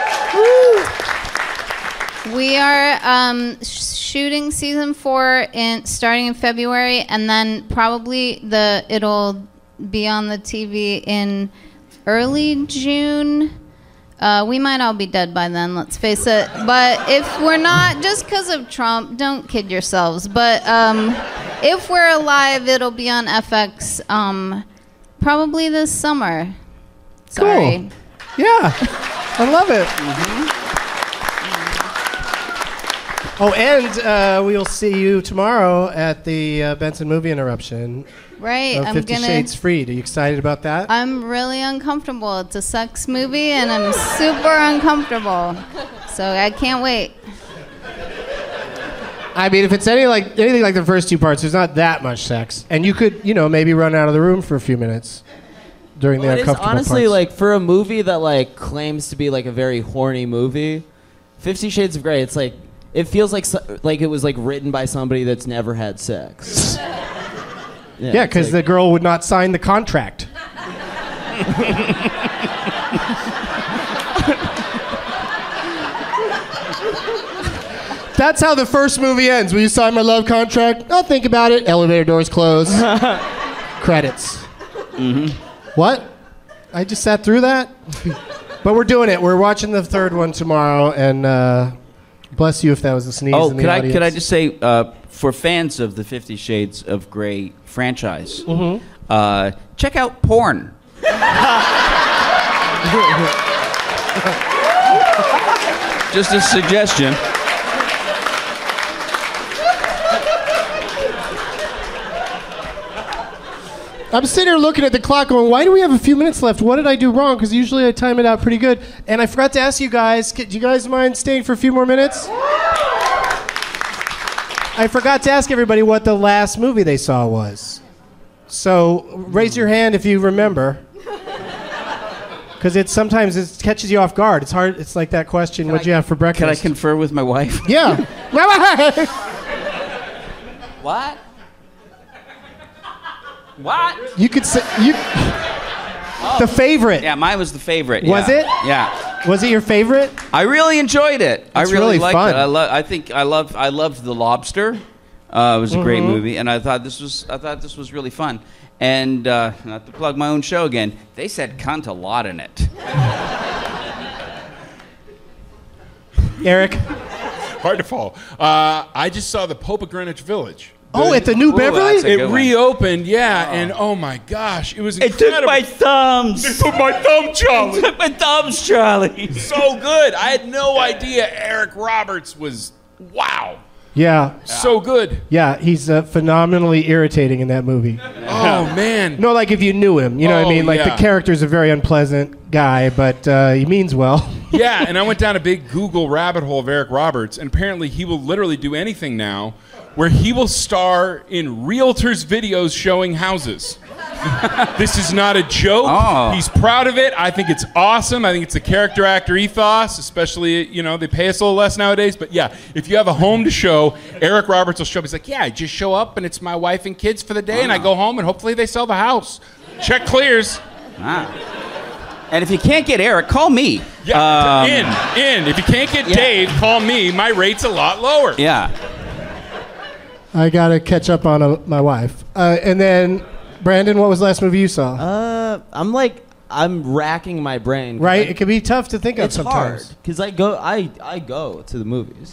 we are um, sh- shooting season four in starting in February, and then probably the it'll be on the T V in early June. Uh, we might all be dead by then, let's face it. But if we're not, just because of Trump, don't kid yourselves. But um, if we're alive, it'll be on F X um, probably this summer. Sorry. Cool. Yeah, I love it. Oh, and uh, we'll see you tomorrow at the uh, Benson Movie Interruption. Right, of I'm Fifty gonna. Shades Freed. Are you excited about that? I'm really uncomfortable. It's a sex movie, and I'm super uncomfortable. So I can't wait. I mean, if it's any like anything like the first two parts, there's not that much sex, and you could, you know, maybe run out of the room for a few minutes during Well, the it is uncomfortable honestly parts. like for a movie that like claims to be like a very horny movie, Fifty Shades of Grey. It's like it feels like so, like it was like written by somebody that's never had sex. yeah, it's because like- the girl would not sign the contract. That's how the first movie ends. Will you sign my love contract? I'll think about it. Elevator doors close. Credits. Mm-hmm. What? I just sat through that? But we're doing it. We're watching the third one tomorrow, and uh, bless you if that was a sneeze Oh, in the could I audience. could I just say uh, for fans of the Fifty Shades of Grey franchise, Mm-hmm. uh, check out porn. Just a suggestion. I'm sitting here looking at the clock going, why do we have a few minutes left? What did I do wrong? Because usually I time it out pretty good. And I forgot to ask you guys, do you guys mind staying for a few more minutes? I forgot to ask everybody what the last movie they saw was. So raise your hand if you remember. Because it sometimes it catches you off guard. It's hard. It's like that question, Can what'd I- you have for breakfast? Can I confer with my wife? Yeah. What? What? You could say, you, the favorite. Yeah, mine was the favorite. Was yeah. it? Yeah. Was it your favorite? I really enjoyed it. I It's really, really liked fun. it. I love. I think I loved. I loved The Lobster. Uh, it was a great Mm-hmm. movie, and I thought this was. I thought this was really fun. And uh, not to plug my own show again, they said "cunt" a lot in it. Eric? Hard to follow. Uh, I just saw the Pope of Greenwich Village. Oh, at the New Ooh, Beverly? that's a It good one. reopened, yeah, and oh my gosh, it was It incredible. took my thumbs. It took my thumb, Charlie. took my thumbs, Charlie. So good. I had no idea Eric Roberts was wow. Yeah. So good. Yeah, he's uh, phenomenally irritating in that movie. Oh man. No, like if you knew him, you know what Oh, I mean? Like yeah. the character's a very unpleasant guy, but uh, he means well. Yeah, and I went down a big Google rabbit hole of Eric Roberts, and apparently he will literally do anything now where he will star in realtors' videos showing houses. This is not a joke. Oh. He's proud of it. I think it's awesome. I think it's a character actor ethos, especially, you know, they pay us a little less nowadays. But yeah, if you have a home to show, Eric Roberts will show up. He's like, yeah, I just show up and it's my wife and kids for the day, and I go home and hopefully they sell the house. Check clears. Ah. And if you can't get Eric, call me. Yeah, Um, in, in. If you can't get yeah. Dave, call me. My rate's a lot lower. Yeah. I got to catch up on uh, my wife. Uh, and then, Brandon, what was the last movie you saw? Uh, I'm like, I'm racking my brain. 'cause right? I- it can be tough to think of it's hard sometimes. because I go, I, I go to the movies.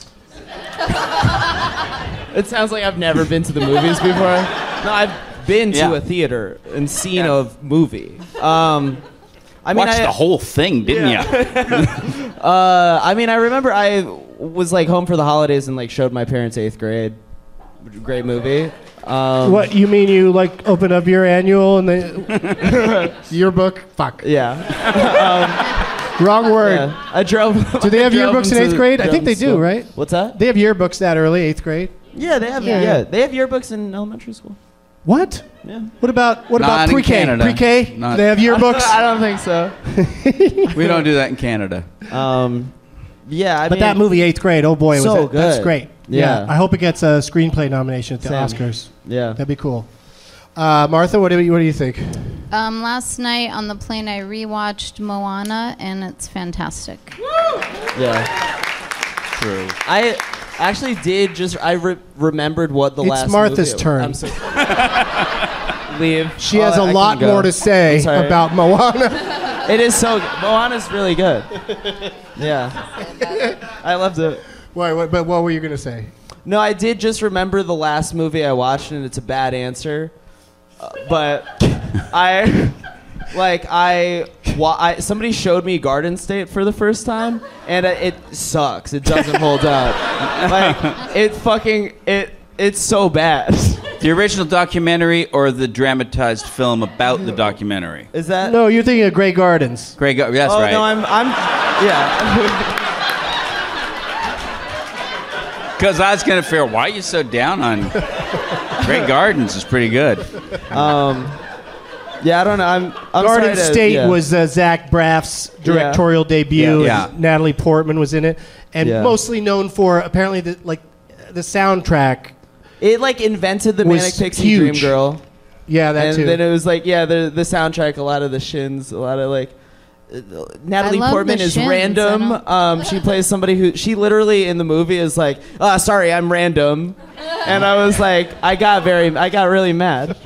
It sounds like I've never been to the movies before. No, I've been to Yeah. a theater and seen Yeah. a movie. Um, I mean, Watched I, the whole thing, didn't you? Uh, I mean, I remember I was like home for the holidays and like showed my parents eighth grade. Great movie. Um, What, you mean you like open up your annual and the yearbook? Fuck. Yeah. Wrong word. yeah. I drove. Do they have I drove yearbooks in them eighth to- grade? I drove think them they to do, school. right? What's that? They have yearbooks that early, eighth grade. Yeah, they have. Yeah. Yeah. they have yearbooks in elementary school. What? Yeah. What about what Not about in pre-K? Canada. Pre-K? Not- They have yearbooks. I don't think so. We don't do that in Canada. Um, yeah, I But mean, that movie, eighth grade, oh boy, So was that, that's good. great. Yeah. I hope it gets a screenplay nomination at the Same. Oscars. Yeah. That'd be cool. Uh, Martha, what do you, what do you think? Um, last night on the plane, I rewatched Moana, and it's fantastic. Yeah. True. I actually did just. I re- remembered what the It's last. Martha's movie turn. I'm so- Leave. She Oh, has a I can lot go. more to say I'm sorry. about Moana. It is so. Moana's really good. Yeah. I loved it. Wait, what, but what were you going to say? No, I did just remember the last movie I watched, and it's a bad answer. Uh, but I, like, I, wa- I, somebody showed me Garden State for the first time, and uh, it sucks. It doesn't hold up. Like, it fucking, it, it's so bad. The original documentary or the dramatized film about the documentary? Is that? No, you're thinking of Grey Gardens. Greg, that's oh right. no, I'm, I'm, yeah. Because I was going to figure, why are you so down on Great Gardens is pretty good. um, yeah, I don't know. I'm, I'm Garden sorry to- State yeah. was uh, Zach Braff's directorial debut. Yeah. and Natalie Portman was in it, and Yeah. mostly known for apparently the like the soundtrack. It like invented the was Manic Pixie huge. Dream Girl. Yeah, that and too. then it was like, yeah, the the soundtrack, a lot of the Shins, a lot of like. uh, Natalie I love Portman the is Shins, random. I don't- Um, she plays somebody who she literally in the movie is like, ah, sorry, I'm random, and I was like, I got very, I got really mad.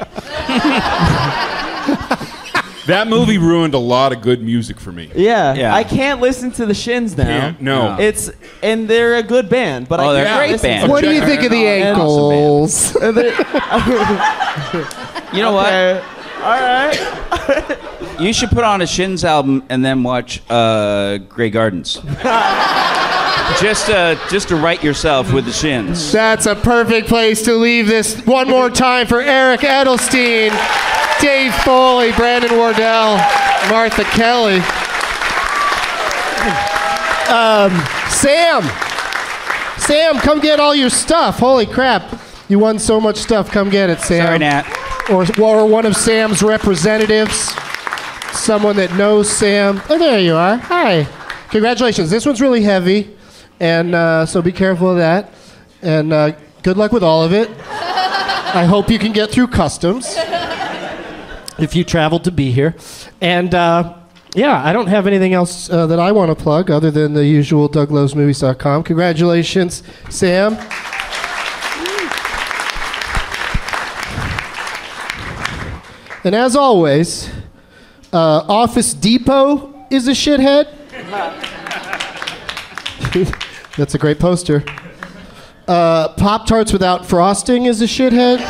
That movie ruined a lot of good music for me. Yeah, Yeah. I can't listen to the Shins now. Can't, no. No. It's and they're a good band, but Oh, I they're can't a great listen band. to what do you Object- think of the And- ankles? them. You know what? Okay. All right. You should put on a Shins album and then watch uh, Grey Gardens. Just, uh, just to right yourself with the shins. That's a perfect place to leave this. One more time for Eric Edelstein, Dave Foley, Brandon Wardell, Martha Kelly. Um, Sam. Sam, come get all your stuff. Holy crap. You won so much stuff. Come get it, Sam. Sorry, Nat. Or, or one of Sam's representatives. Someone that knows Sam. Oh, there you are. Hi. Congratulations. This one's really heavy. And uh, so be careful of that. And uh, good luck with all of it. I hope you can get through customs if you traveled to be here. And uh, yeah, I don't have anything else uh, that I want to plug other than the usual Doug Loves Movies dot com. Congratulations, Sam. And as always, uh, Office Depot is a shithead. That's a great poster. Uh, Pop-Tarts without frosting is a shithead.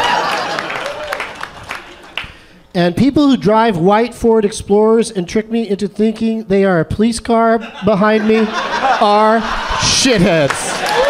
And people who drive white Ford Explorers and trick me into thinking they are a police car behind me are shitheads.